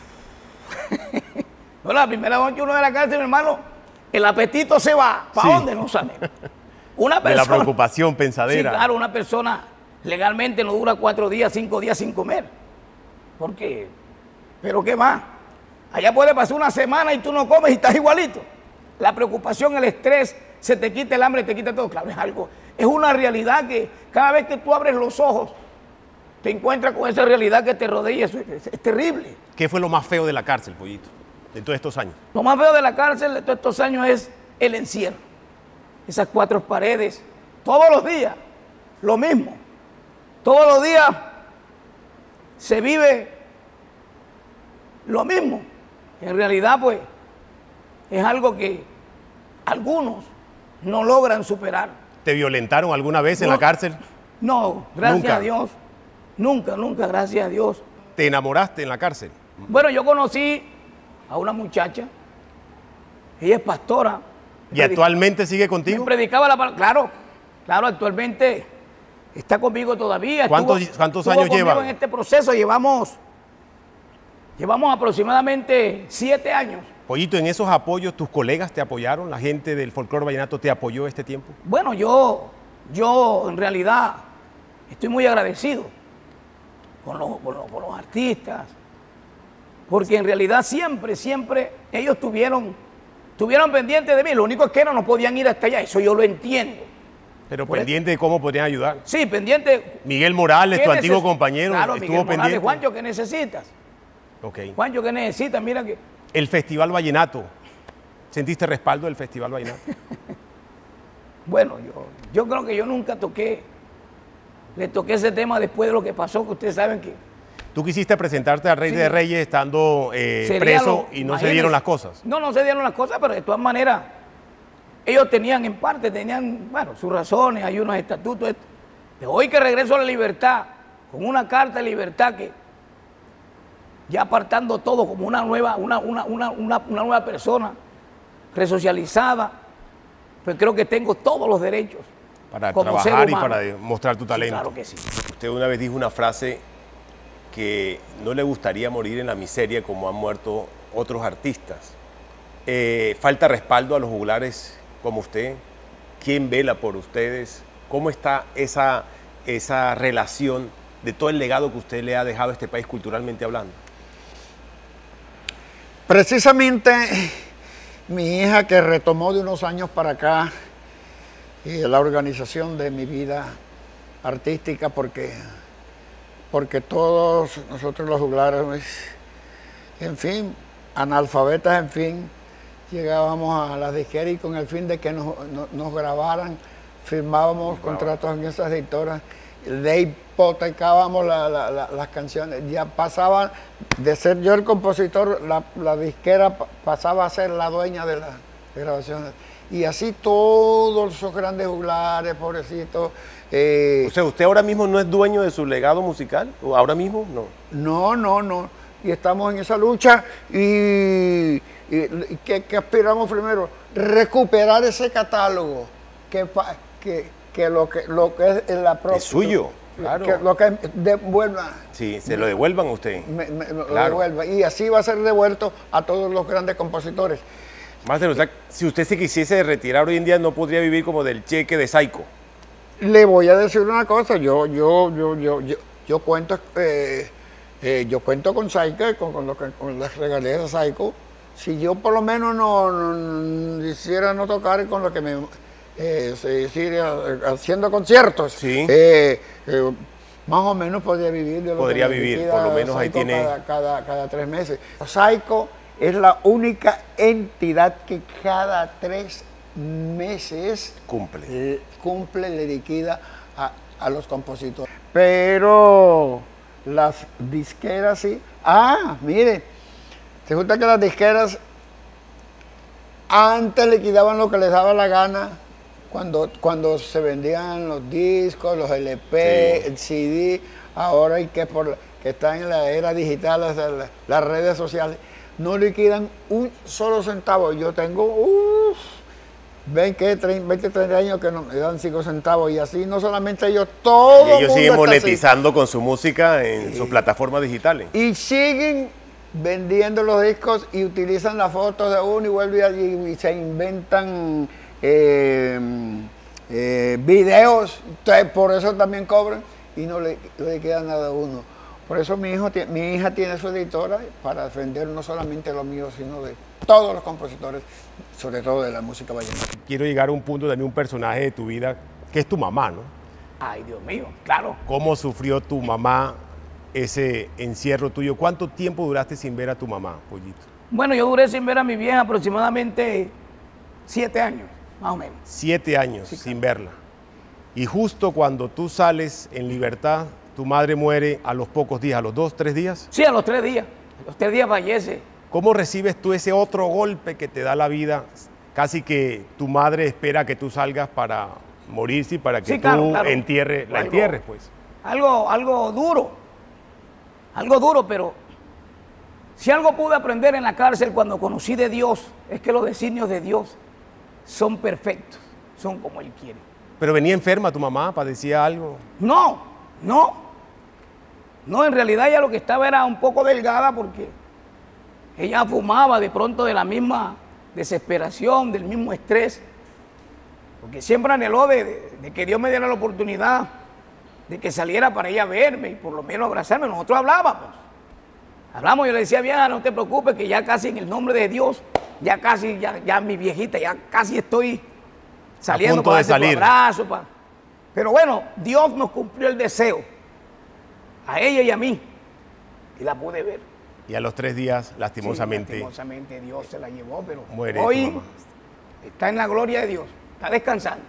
No, la primera noche uno de la cárcel, mi hermano, el apetito se va. ¿Para Sí. dónde? No sabemos. Una De la persona. preocupación, Sí, pensadera. claro, una persona legalmente no dura cuatro días, cinco días sin comer. Porque, pero ¿qué más? Allá puede pasar una semana y tú no comes y estás igualito. La preocupación, el estrés, se te quita el hambre, te quita todo. Claro, es algo, es una realidad que cada vez que tú abres los ojos, te encuentras con esa realidad que te rodea y eso es, es- es terrible. ¿Qué fue lo más feo de la cárcel, Pollito, de todos estos años? Lo más feo de la cárcel de todos estos años es el encierro. Esas cuatro paredes, todos los días, lo mismo. Todos los días se vive lo mismo. En realidad, pues, es algo que algunos no logran superar. ¿Te violentaron alguna vez en No. la cárcel? No, gracias Nunca. a Dios. Nunca, nunca, gracias a Dios. ¿Te enamoraste en la cárcel? Bueno, yo conocí a una muchacha. Ella es pastora. ¿Y actualmente sigue Me contigo? predicaba la palabra. Claro, claro, actualmente está conmigo todavía. ¿Cuántos- Estuvo- cuántos estuvo años conmigo llevan? en este proceso llevamos, llevamos aproximadamente siete años. Pollito, en esos apoyos, ¿tus colegas te apoyaron? ¿La gente del folclore vallenato te apoyó este tiempo? Bueno, yo, yo en realidad estoy muy agradecido con los, con los- con los artistas, porque en realidad siempre, siempre ellos tuvieron, tuvieron pendiente de mí. Lo único es que no, no podían ir hasta allá, eso yo lo entiendo. Pero Por pendiente de cómo podrían ayudar. Sí, pendiente. Miguel Morales, ¿Qué tu antiguo neces- compañero, Claro, estuvo Miguel Morales, pendiente. Juancho, ¿qué necesitas? Ok. Juancho, ¿qué necesitas? Mira que... El Festival Vallenato. ¿Sentiste respaldo del Festival Vallenato? Bueno, yo, yo creo que yo nunca toqué, le toqué ese tema después de lo que pasó, que ustedes saben que... Tú quisiste presentarte al Rey Sí. de Reyes estando eh, sería preso lo- y no se imagínense. dieron las cosas. No, no se dieron las cosas, pero de todas maneras, ellos tenían en parte, tenían, bueno, sus razones, hay unos estatutos. esto. De hoy que regreso a la libertad, con una carta de libertad que, ya apartando todo como una nueva, una, una, una, una, una nueva persona, resocializada, pues creo que tengo todos los derechos. Para como ser trabajar y humano. para mostrar tu Sí, talento. claro que sí. Usted una vez dijo una frase que no le gustaría morir en la miseria como han muerto otros artistas. Eh, falta respaldo a los juglares como usted. ¿Quién vela por ustedes? ¿Cómo está esa, esa relación de todo el legado que usted le ha dejado a este país culturalmente hablando? Precisamente mi hija, que retomó de unos años para acá y la organización de mi vida artística, porque, porque todos nosotros los juglares, en fin, analfabetas, en fin, llegábamos a las disqueras y con el fin de que nos, nos, nos grabaran, firmábamos contratos en esas editoras, le hipotecábamos la, la, la, las canciones. Ya pasaban de ser yo el compositor, la, la disquera pasaba a ser la dueña de las grabaciones. Y así todos esos grandes juglares, pobrecitos. Eh, O sea, ¿usted ahora mismo no es dueño de su legado musical? ¿O ahora mismo? No. No, no, no. Y estamos en esa lucha y, y, y ¿qué, qué aspiramos primero? Recuperar ese catálogo que, pa- que, que lo que lo que es la propia. Es suyo, claro. Que lo que devuelva. Sí, se lo devuelvan a usted. Me, me- lo Claro. devuelva. Y así va a ser devuelto a todos los grandes compositores. Máster, o sea, si usted se quisiese retirar hoy en día, no podría vivir como del cheque de Saico. Le voy a decir una cosa, yo, yo, yo, yo, yo, yo cuento, eh, eh, yo cuento con Saico, con, con, lo que- con las regalías de Saico. Si yo por lo menos no, no- no hiciera no tocar con lo que me eh, se hiciera, eh, haciendo conciertos, Sí. eh, eh, más o menos podría vivir de lo Podría que me vivir, liquida por lo menos ahí Saico tiene- cada, cada, cada tres meses. Saico es la única entidad que cada tres meses Cumple. eh, cumple, le liquida a, a los compositores. Pero las disqueras sí. Ah, mire, resulta que las disqueras antes liquidaban lo que les daba la gana cuando, cuando se vendían los discos, los L P, Sí. el C D. Ahora hay que por la- que están en la era digital, o sea, la- las redes sociales, no liquidan un solo centavo. Yo tengo uff, veinte, treinta años que no me dan cinco centavos y así no solamente ellos, todo Y el ellos mundo siguen está así. monetizando con su música en sus plataformas digitales. Y siguen vendiendo los discos y utilizan las fotos de uno y vuelven allí y se inventan eh, eh, videos, entonces, por eso también cobran y no le, le queda nada a uno. Por eso mi, hijo, tie- mi hija tiene su editora para defender no solamente lo mío, sino de todos los compositores, sobre todo de la música vallenata. Quiero llegar a un punto también, un personaje de tu vida, que es tu mamá, ¿no? Ay, Dios mío, claro. ¿Cómo sufrió tu mamá ese encierro tuyo? ¿Cuánto tiempo duraste sin ver a tu mamá, Pollito? Bueno, yo duré sin ver a mi vieja aproximadamente siete años, más o menos. Siete años sin verla. Y justo cuando tú sales en libertad, tu madre muere a los pocos días, a los dos, tres días. Sí, a los tres días. A los tres días fallece. ¿Cómo recibes tú ese otro golpe que te da la vida? Casi que tu madre espera que tú salgas para morirse y para que Sí, tú claro, claro. entierres, la Algo- entierres, pues. Algo, algo duro. Algo duro, pero si algo pude aprender en la cárcel cuando conocí de Dios, es que los designios de Dios son perfectos, son como Él quiere. Pero venía enferma tu mamá, padecía algo. No, no. No, en realidad ella lo que estaba era un poco delgada porque ella fumaba de pronto de la misma desesperación, del mismo estrés. Porque siempre anheló de, de- de que Dios me diera la oportunidad de que saliera para ella verme y por lo menos abrazarme. Nosotros hablábamos. Hablamos, yo le decía, vieja, no te preocupes, que ya casi en el nombre de Dios, ya casi, ya, ya mi viejita, ya casi estoy saliendo punto para de darte tu salir. abrazo. pa- Pero bueno, Dios nos cumplió el deseo, a ella y a mí, y la pude ver. Y a los tres días, lastimosamente, Sí, lastimosamente Dios se la llevó, pero muere tu hoy mamá. está en la gloria de Dios, está descansando.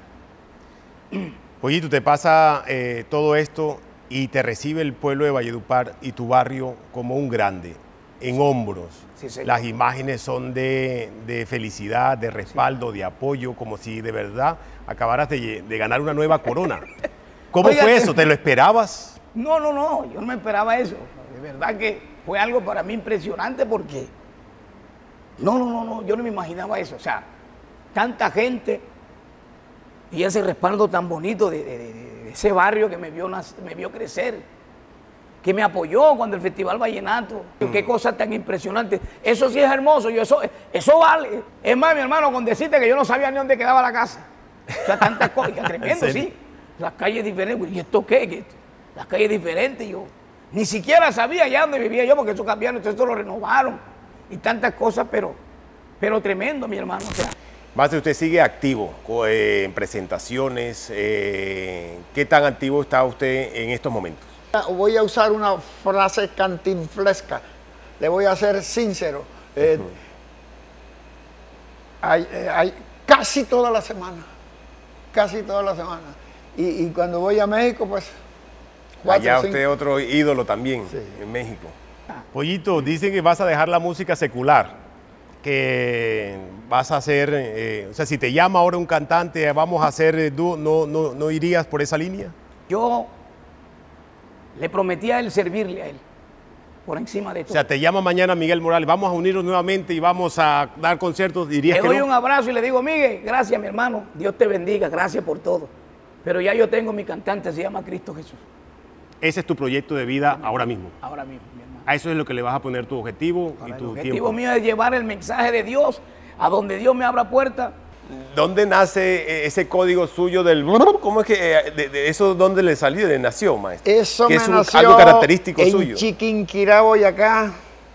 Pollito, te pasa eh, todo esto y te recibe el pueblo de Valledupar y tu barrio como un grande, en hombros. Sí, señor. Las imágenes son de, de felicidad, de respaldo, de apoyo, como si de verdad acabaras de, lle- de ganar una nueva corona. ¿Cómo Oiga, fue que- eso? ¿Te lo esperabas? No, no, no, yo no me esperaba eso. De verdad que fue algo para mí impresionante porque no, no, no, no, yo no me imaginaba eso. O sea, tanta gente y ese respaldo tan bonito de, de- de- de ese barrio que me vio, nac- me vio crecer, que me apoyó cuando el Festival Vallenato. Qué cosa tan impresionante. Eso sí es hermoso, yo, eso, eso vale. Es más, mi hermano, con decirte que yo no sabía ni dónde quedaba la casa. O sea, tantas cosas, tremendo, serio? sí. las calles diferentes. ¿Y esto qué? ¿Qué? Las calles diferentes. Yo ni siquiera sabía ya dónde vivía yo, porque eso cambiaron, entonces esto lo renovaron y tantas cosas, pero, pero tremendo, mi hermano. O sea, Máster, usted sigue activo eh, en presentaciones. Eh, ¿Qué tan activo está usted en estos momentos? Voy a usar una frase cantinflesca, le voy a ser sincero. Eh, uh-huh. hay, eh, hay casi toda la semana, casi toda la semana. Y, y cuando voy a México, pues... Cuatro, Allá cinco. usted es otro ídolo también, sí, en México. Pollito, dicen que vas a dejar la música secular, que vas a hacer, eh, o sea, si te llama ahora un cantante, vamos a hacer eh, dúo, ¿no, no, ¿no irías por esa línea? Yo le prometí a él servirle a él, por encima de todo. O sea, te llama mañana Miguel Morales, vamos a unirnos nuevamente y vamos a dar conciertos, dirías le que doy no? un abrazo y le digo, Miguel, gracias mi hermano, Dios te bendiga, gracias por todo. Pero ya yo tengo mi cantante, se llama Cristo Jesús. Ese es tu proyecto de vida ahora mismo. Ahora mismo, mi hermano. A eso es lo que le vas a poner tu objetivo Ahora, y tu el objetivo tiempo. mío es llevar el mensaje de Dios a donde Dios me abra puerta. ¿Dónde nace ese código suyo del... ¿Cómo es que de, de eso dónde le salió? ¿De nació, maestro? Eso que me es un, nació algo característico en suyo. Chiquinquirá, Boyacá,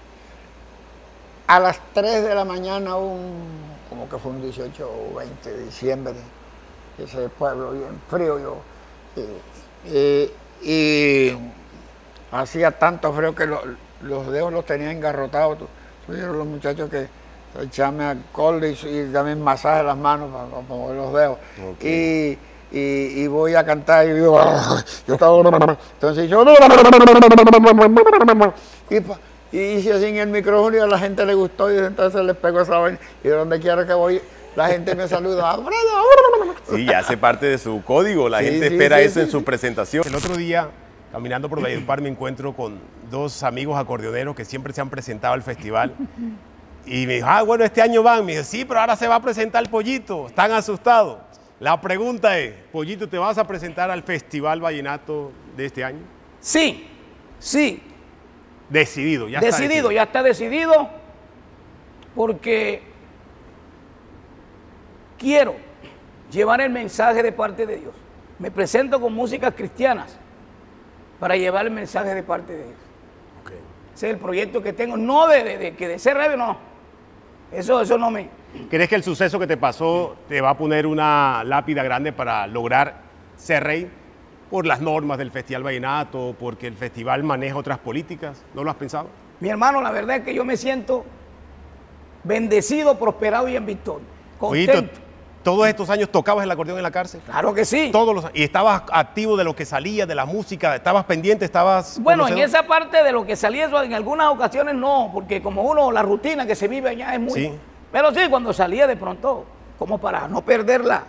a las tres de la mañana, un, como que fue un dieciocho o veinte de diciembre, ese pueblo bien frío yo. Y, y, y hacía tanto frío que lo, los dedos los tenía engarrotados. Tuvieron los muchachos que echarme alcohol y, y también masaje en las manos para, para mover los dedos. Okay. Y, y, y voy a cantar y yo, yo estaba... Entonces yo... Y, y hice así en el micrófono y a la gente le gustó y entonces les pego esa vaina. Y de donde quiera que voy, la gente me saluda. Sí, ya hace parte de su código. La sí, gente sí, espera sí, eso sí, en sí. su presentación. El otro día, caminando por Valledupar, me encuentro con dos amigos acordeoneros que siempre se han presentado al festival. Y me dijo, ah, bueno, este año van. Me dijo, sí, pero ahora se va a presentar el Pollito. Están asustados. La pregunta es, Pollito, ¿te vas a presentar al Festival Vallenato de este año? Sí, sí. Decidido, ya decidido, está decidido. Ya está decidido, porque quiero llevar el mensaje de parte de Dios. Me presento con músicas cristianas para llevar el mensaje de parte de Dios. Okay. Ese es el proyecto que tengo, no de, de, de, que de ser rey, no. Eso, eso no me... ¿Crees que el suceso que te pasó te va a poner una lápida grande para lograr ser rey? Por las normas del Festival Vallenato, porque el festival maneja otras políticas. ¿No lo has pensado? Mi hermano, la verdad es que yo me siento bendecido, prosperado y en victoria. Oye, ¿todos estos años tocabas el acordeón en la cárcel? Claro que sí. Todos los, ¿Y estabas activo de lo que salía, de la música? ¿Estabas pendiente? ¿Estabas Bueno, conocedor? En esa parte de lo que salía, en algunas ocasiones no, porque como uno, la rutina que se vive allá es muy... Sí. Pero sí, cuando salía de pronto, como para no perderla.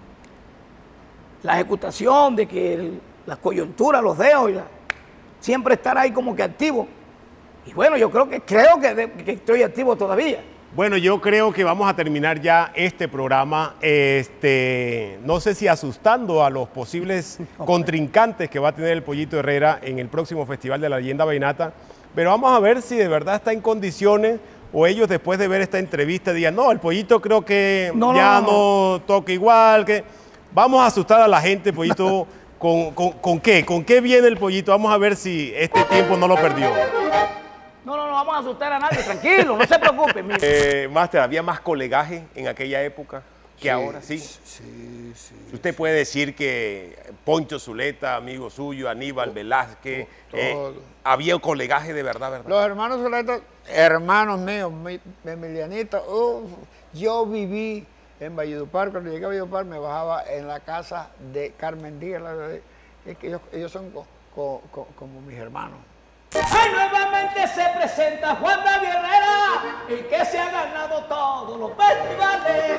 La ejecutación, de que el, la coyuntura, los dedos, y la, siempre estar ahí como que activo. Y bueno, yo creo que creo que, de, que estoy activo todavía. Bueno, yo creo que vamos a terminar ya este programa, este, no sé si asustando a los posibles contrincantes que va a tener el Pollito Herrera en el próximo Festival de la Leyenda Vallenata, pero vamos a ver si de verdad está en condiciones o ellos después de ver esta entrevista digan, no, el Pollito creo que no, ya no, no. no toca igual, que... Vamos a asustar a la gente, Pollito, ¿con, con, ¿con qué? ¿Con qué viene el Pollito? Vamos a ver si este tiempo no lo perdió. No, no, no vamos a asustar a nadie, tranquilo, no se preocupe. Eh, Máster, ¿había más colegaje en aquella época que sí, ahora? Sí, sí, sí. Usted puede decir que Poncho Zuleta, amigo suyo, Aníbal Velázquez, eh, había colegaje de verdad, ¿verdad? Los hermanos Zuleta, hermanos míos, mi, mi Emilianito, uh, yo viví... En Valledupar, cuando llegué a Valledupar me bajaba en la casa de Carmen Díaz, es que ellos, ellos son co, co, co, como mis hermanos. ¡Ay, nuevamente se presenta Juan David Herrera, el que se ha ganado todos los festivales!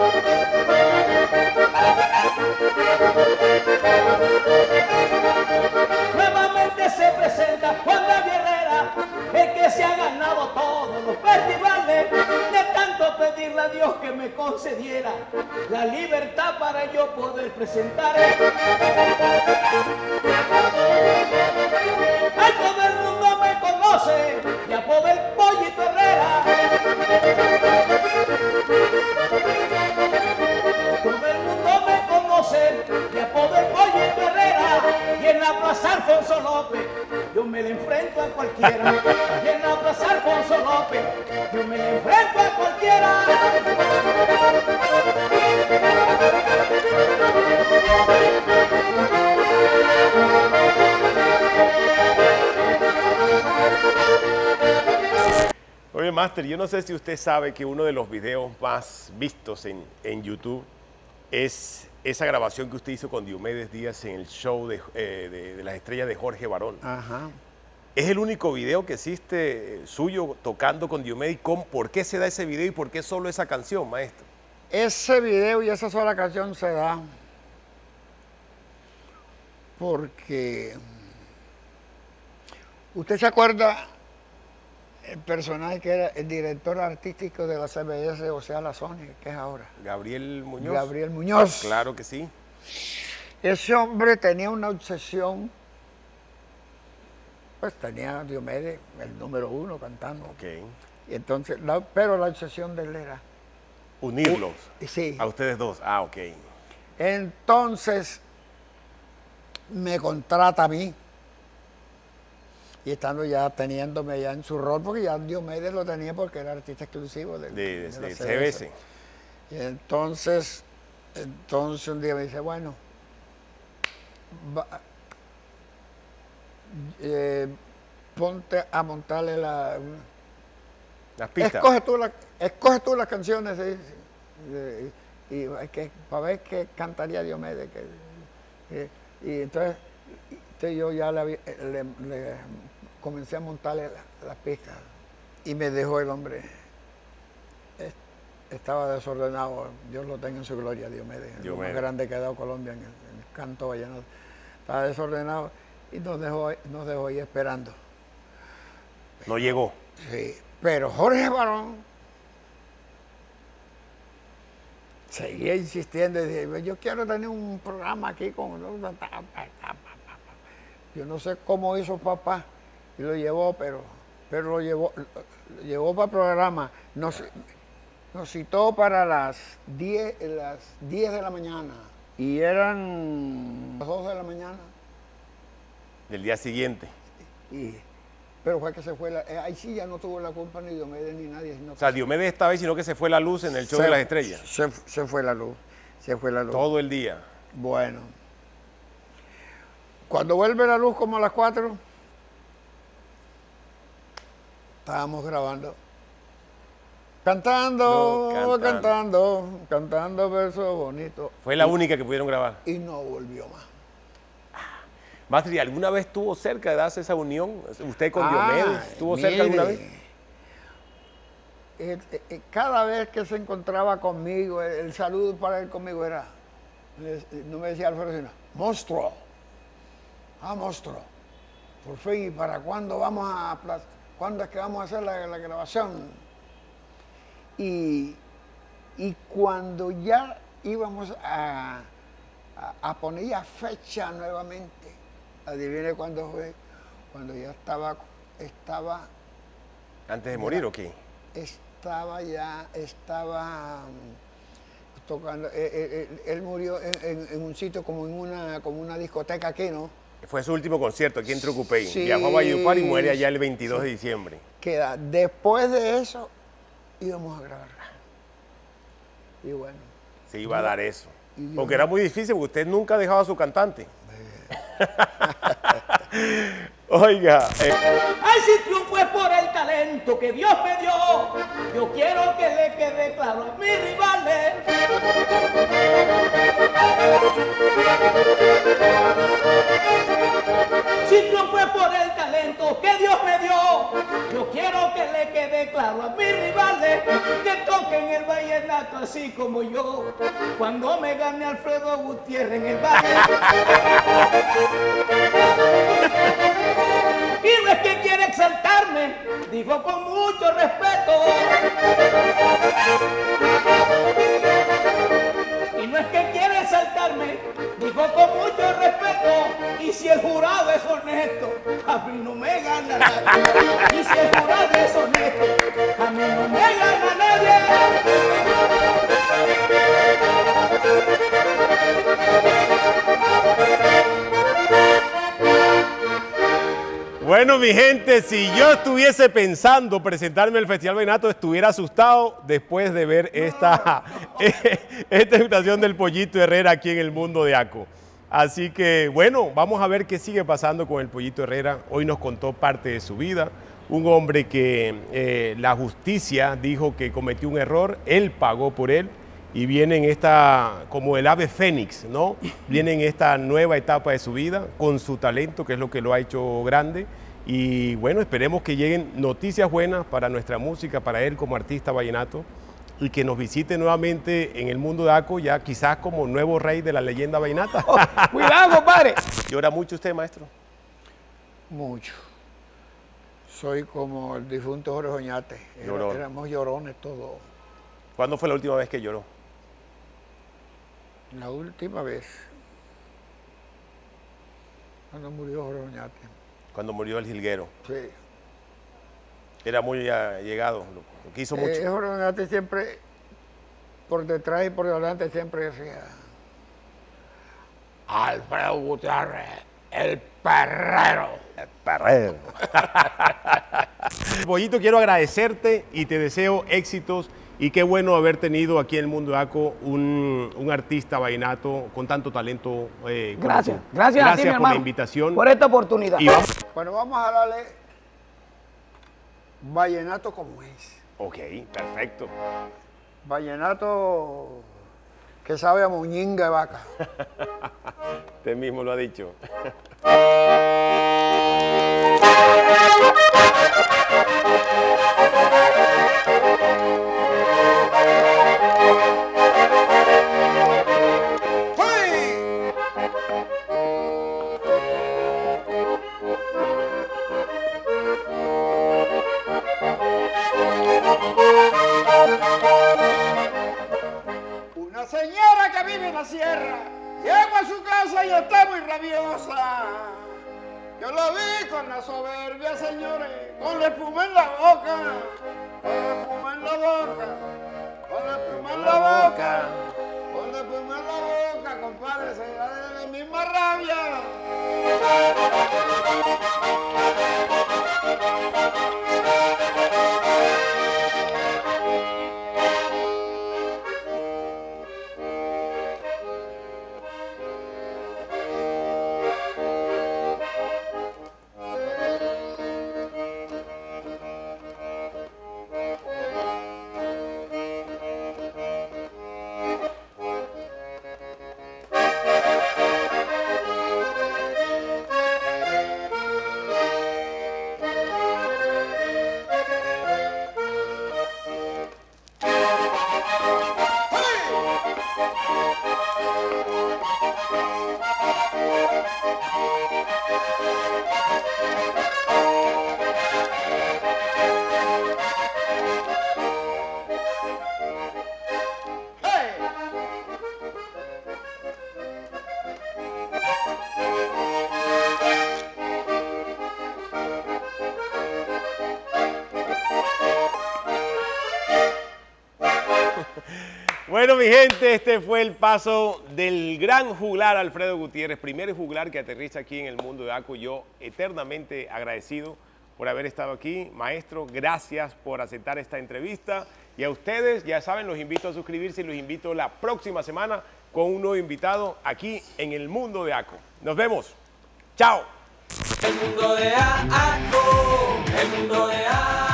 Nuevamente se presenta Juan David Herrera, el que se ha ganado todos los festivales. De tanto pedirle a Dios que me concediera la libertad para yo poder presentar. ¡Ay, todo el mundo me conoce! ¡Ya por el Pollito Herrera! Todo el mundo me conoce, ya por el Pollito cualquiera. Y en la plaza Alfonso López, yo me le enfrento a cualquiera. Oye, Master, yo no sé si usted sabe que uno de los videos más vistos en, en YouTube es esa grabación que usted hizo con Diomedes Díaz en el show de, eh, de, de las estrellas de Jorge Barón. Ajá. ¿Es el único video que existe suyo tocando con Diomedes? ¿Por qué se da ese video y por qué solo esa canción, maestro? Ese video y esa sola canción se da porque usted se acuerda el personaje que era el director artístico de la C B S, o sea, la Sony, que es ahora. Gabriel Muñoz. Gabriel Muñoz. Claro que sí. Ese hombre tenía una obsesión, pues tenía a Diomedes el número uno cantando. Ok. Y entonces, la- pero la obsesión de él era, Unirlos sí. a ustedes dos. Ah, ok. Entonces me contrata a mí. Y estando ya teniéndome ya en su rol, porque ya Diomedes lo tenía porque era artista exclusivo del- De, de, de la de C C B B S. S. Y entonces, entonces un día me dice, bueno, va- eh, ponte a montarle la... una- Las pistas. Escoge tú, la, escoge tú las canciones y, y- y hay que, para ver qué cantaría Diomedes. Que, y, y entonces, entonces yo ya le, había- le- le comencé a montarle la- las pistas y me dejó el hombre. Es- Estaba desordenado, Dios lo tenga en su gloria, Diomedes, el Diomedes. más grande que ha dado Colombia en el, en el canto vallenato. Estaba desordenado y nos dejó, nos dejó ahí esperando. No llegó. Sí, pero Jorge Barón seguía insistiendo y decía, yo quiero tener un programa aquí con... Yo no sé cómo hizo papá y lo llevó, pero, pero lo llevó, lo llevó para el programa. Nos, nos citó para las diez, las diez de la mañana y eran las dos de la mañana. Del día siguiente. Y, pero fue que se fue, la, eh, ahí sí ya no tuvo la culpa ni Diomedes ni nadie. Sino O sea, Diomedes esta vez, sino que se fue la luz en el show se, de las estrellas. Se, se fue la luz, se fue la luz. Todo el día. Bueno, cuando vuelve la luz como a las cuatro, estábamos grabando. Cantando, No, cantando. cantando, cantando versos bonitos. Fue la única que pudieron grabar. Y no volvió más. Master, ¿alguna vez estuvo cerca de darse esa unión? ¿Usted con Ah, Diomedes estuvo cerca alguna vez? mire, eh, eh, eh, cada vez que se encontraba conmigo, el, el saludo para él conmigo era, me- no me decía Alfredo, sino, monstruo, ah, monstruo, por fin, ¿y para cuándo vamos a, pla- cuándo es que vamos a hacer la, la grabación? Y, y cuando ya íbamos a, a, a poner ya fecha nuevamente, adivine cuándo fue, cuando ya estaba, estaba ¿Antes de morir o qué? estaba ya, estaba mm, tocando, eh, eh, eh, él murió en, en- en un sitio como en una, como una discoteca aquí, ¿no? Fue su último concierto aquí en Trucupey. Sí. Viajó a Valledupar y muere allá el veintidós de diciembre. Queda, después de eso íbamos a grabar. Y bueno, Se iba a dar eso. y Dios Porque era muy difícil, porque usted nunca dejaba a su cantante. Oiga, eh, Ay, si triunfo es por el talento que Dios me dio, yo quiero que le quede claro a mis rivales. Si triunfo es por el talento que Dios me dio, yo quiero que le quede claro a mis rivales que toquen el vallenato así como yo, cuando me gane Alfredo Gutiérrez en el baile. Y no es que quiera exaltarme, digo con mucho respeto. Y no es que quiera exaltarme, digo con mucho respeto. Y si el jurado es honesto, a mí no me gana nadie. Y si el jurado es honesto, a mí no me gana nadie. Bueno, mi gente, si yo estuviese pensando presentarme al Festival Vallenato, estuviera asustado después de ver esta, esta invitación del Pollito Herrera aquí en el mundo de Aco. Así que, bueno, vamos a ver qué sigue pasando con el Pollito Herrera. Hoy nos contó parte de su vida. Un hombre que eh, la justicia dijo que cometió un error, él pagó por él. Y viene en esta, como el ave fénix, ¿no? Viene en esta nueva etapa de su vida, con su talento, que es lo que lo ha hecho grande. Y bueno, esperemos que lleguen noticias buenas para nuestra música, para él como artista vallenato, y que nos visite nuevamente en el mundo de Aco, ya quizás como nuevo rey de la leyenda vallenata. Oh, cuidado, compadre. ¿Llora mucho usted, maestro? Mucho. Soy como el difunto Jorge Oñate. Era- Llorón. éramos llorones todos. ¿Cuándo fue la última vez que lloró? La última vez, cuando murió Jorge Oñate. Cuando murió el jilguero. Sí. Era muy allegado, lo, lo quiso mucho. Eh, Jorge Oñate siempre, por detrás y por delante, siempre decía: Alfredo Gutiérrez, el perrero. Perrero. Pollito, quiero agradecerte y te deseo éxitos. Y qué bueno haber tenido aquí en el mundo de Aco un, un artista vallenato con tanto talento. Eh, como Gracias, tú. gracias, a ti, mi por hermano, la invitación. por esta oportunidad. Y vamos... Bueno, vamos a darle vallenato como es. Ok, perfecto. Vallenato que sabe a muñinga de vaca. Usted mismo lo ha dicho. Una señora que vive en la sierra, llegó a su casa y está muy rabiosa. Yo lo vi con la soberbia, señores, con la espuma en la boca, con la espuma en la boca, con la espuma en la boca, con la espuma en la boca, compadre, se da de la misma rabia. Bueno, mi gente, este fue el paso del gran juglar Alfredo Gutiérrez, primer juglar que aterriza aquí en el mundo de Aco. Yo eternamente agradecido por haber estado aquí. Maestro, gracias por aceptar esta entrevista. Y a ustedes, ya saben, los invito a suscribirse y los invito la próxima semana con un nuevo invitado aquí en el mundo de Aco. Nos vemos. Chao. El mundo de Aco, el mundo de Aco.